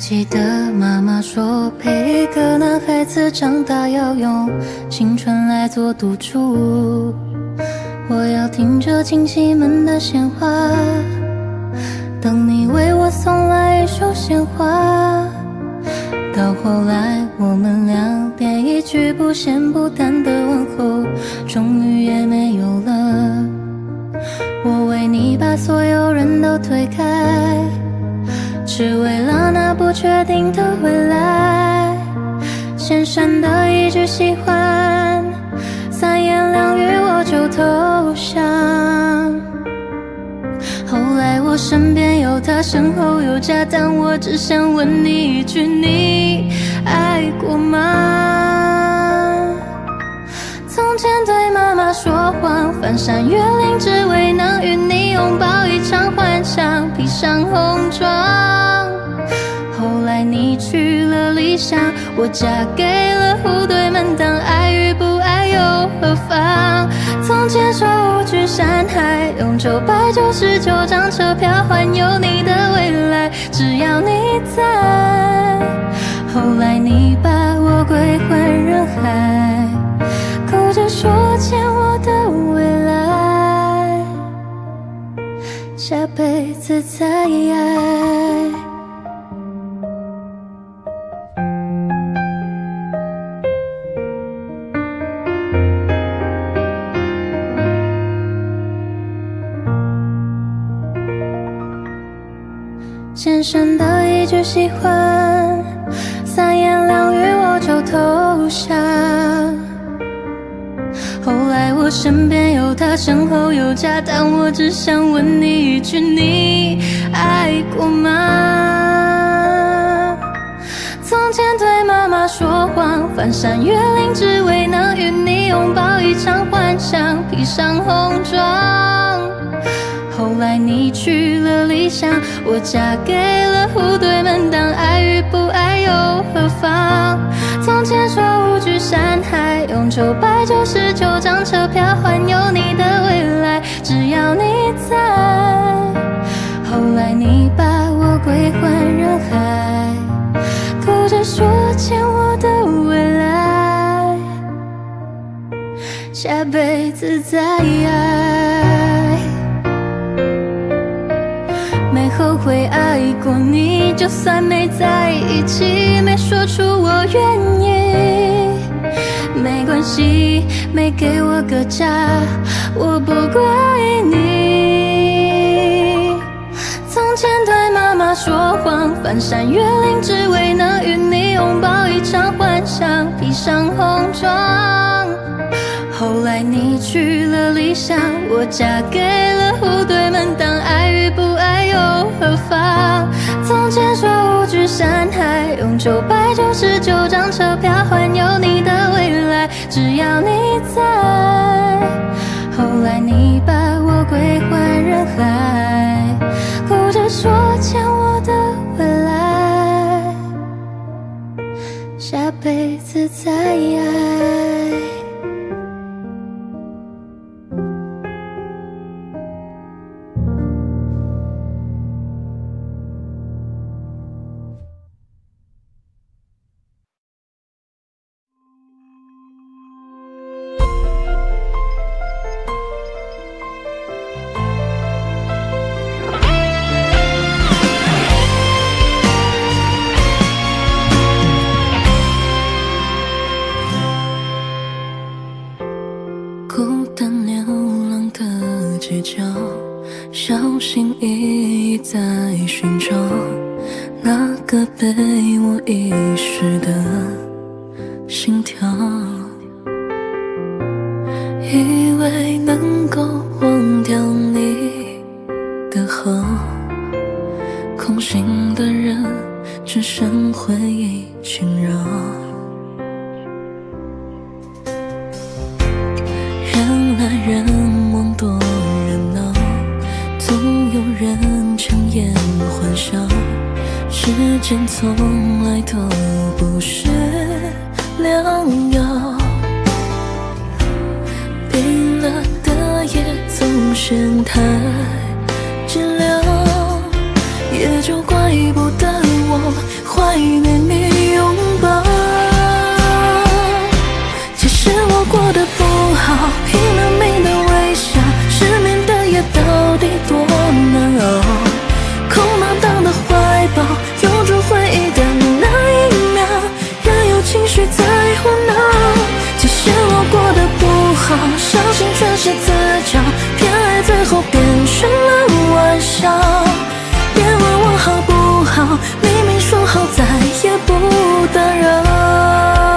记得妈妈说，陪一个男孩子长大要用青春来做赌注。我要听着亲戚们的闲话，等你为我送来一束鲜花。到后来，我们俩连一句不咸不淡的问候，终于也没有了。我为你把所有人都推开，只为了那不确定的未来。先生的一句喜欢，三言两语我就投降。后来我身边有他，身后有家，但我只想问你一句，你爱过吗？从前对妈妈说谎，翻山越岭，只为能与你拥抱一场幻想，披上红妆。后来你去了理想，我嫁给了户对门当，爱与不爱又何妨？从前说无惧山海，用九百九十九张车票环游你的未来，只要你在。后来你把我归还人海，哭着说欠我的未来，下辈子再爱。先生的一句喜欢，三言两语我就投降。后来我身边有他，身后有家，但我只想问你一句，你爱过吗？从前对妈妈说谎，翻山越岭，只为能与你拥抱一场幻想，披上红妆。后来你去了理想，我嫁给了户对门当，爱与不爱又何妨？从前说无惧山海，用九百九十九张车票环游你的未来，只要你在。后来你把我归还人海，哭着说欠我的未来，下辈子再爱。没后悔爱过你，就算没在一起，没说出我愿意，没关系，没给我个家，我不怪你。从前对妈妈说谎，翻山越岭，只为能与你拥抱一场幻想，披上红妆。后来你去了理想，我嫁给了户对门当，爱与不爱又何妨？从前说无惧山海，用九百九十九张车票环游你的未来，只要你在。后来你把我归还人海，哭着说欠我的未来，下辈子再爱。孤单流浪的街角，小心翼翼在寻找那个被我遗失的心跳，以为能够忘掉你的好，空心的人只剩回忆侵扰。人来人往多热闹，总有人强颜欢笑，时间从来都不是良药，冰了的夜总嫌太寂寥，也就怪不得我怀念你拥抱。其实我过得不好，拼了命的微笑，失眠的夜到底多难熬。空荡荡的怀抱，拥住回忆的那一秒，任由情绪在胡闹。其实我过得不好，伤心全是自找，偏爱最后变成了玩笑。别问我好不好，明明说好再也不打扰。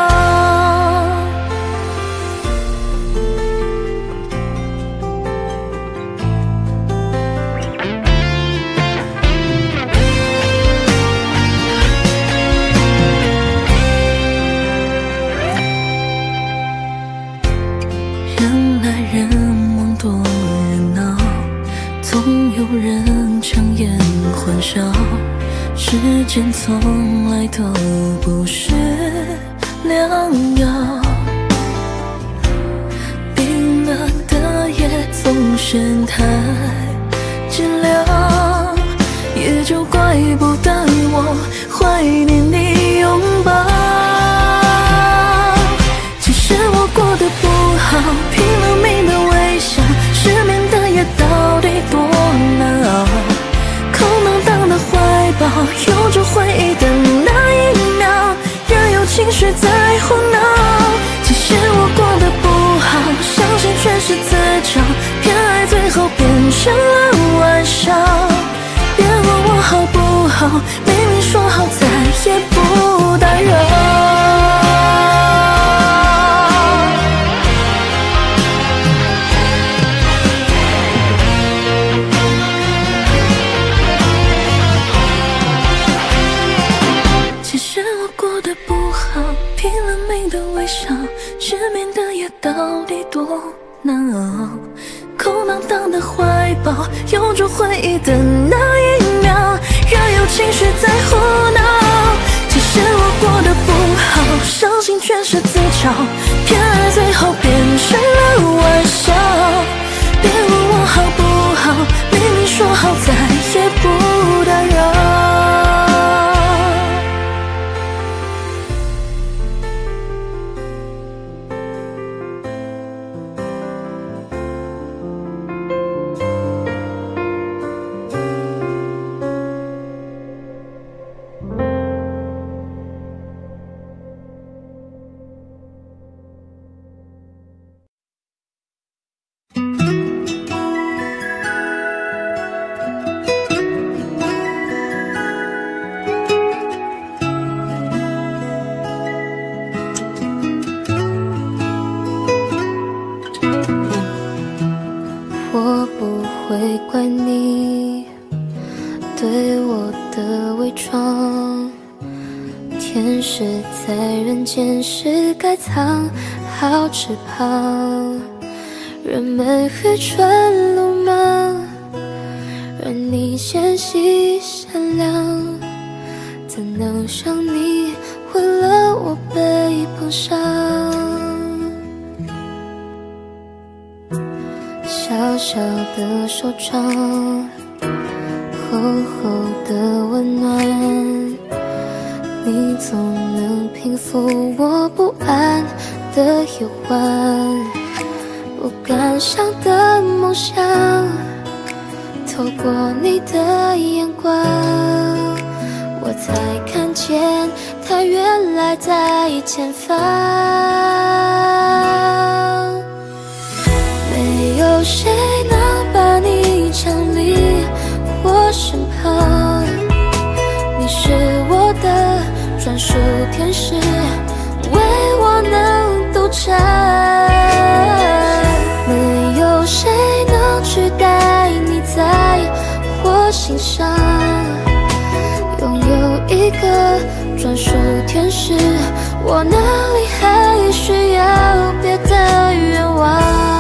人来人往多热闹，总有人强颜欢笑。时间从来都不是良药，冰冷的夜总是太寂寥，也就怪不得我怀念你拥抱。其实我过得不好，拼了命的微笑，失眠的夜到底多难熬。空荡荡的怀抱，拥住回忆的那一秒，任由情绪在胡闹。其实我过得不好，伤心全是自找，偏爱最后变成了玩笑。别问我好不好，明明说好再也不打扰。拼了命的微笑，失眠的夜到底多难熬。空荡荡的怀抱，拥住回忆的那一秒，任由情绪在胡闹。其实我过得不好，伤心全是自找，偏爱最后变成了玩笑。别问我好不好，明明说好再也不打扰。我不会怪你对我的伪装，天使在人间是该藏好翅膀，人们愚蠢鲁莽，而你纤细善良，怎能像你毁了我被碰伤？小小的手掌，厚厚的温暖，你总能平复我不安的忧患。不敢想的梦想，透过你的眼光，我才看见它原来在前方。没有谁能把你降临我身旁，你是我的专属天使，为我能督察。没有谁能取代你在我心上，拥有一个专属天使，我哪里还需要别的愿望？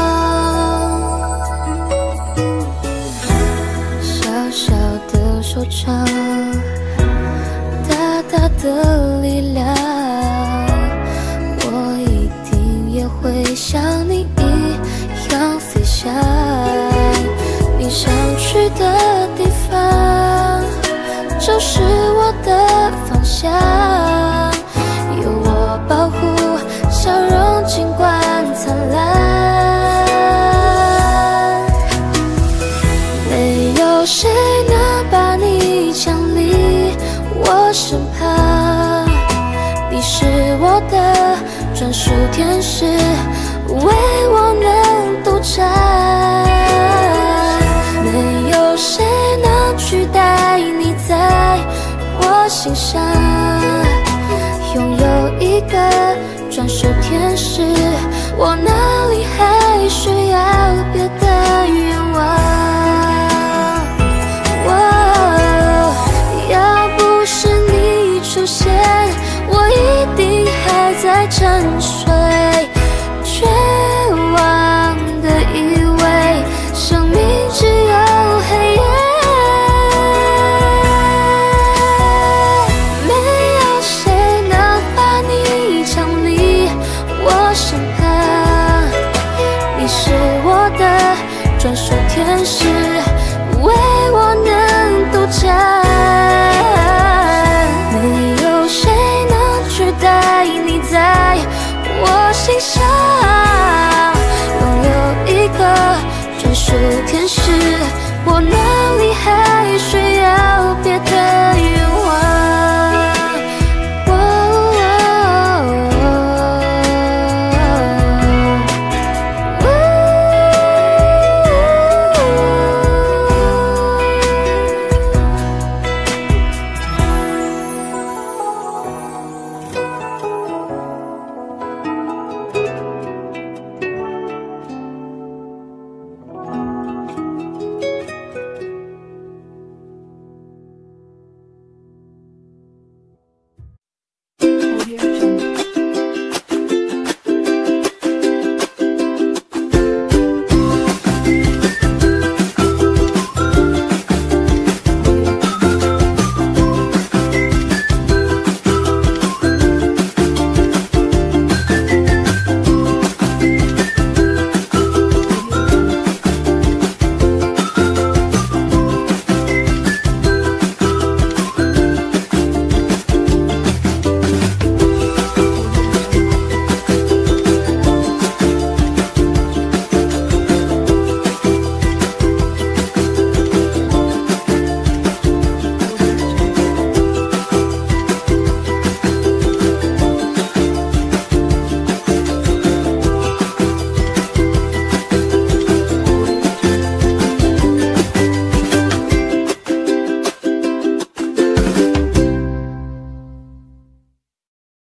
小的手掌，大大的力量，我一定也会像你一样飞翔。你想去的地方，就是我的方想，有我保护，笑容尽管灿烂。没有谁能把你抢离我身旁，你是我的专属天使，为我能独占。没有谁能取代你在我心上，拥有一个专属天使，我哪里还需要别的愿望？要不是你出现，我一定还在沉睡，绝望的以为生命只有黑夜。没有谁能把你抢离我身旁，你是我的专属天使，为我能独占。没有谁能取代你在我心上，拥有一个专属天使，我哪里还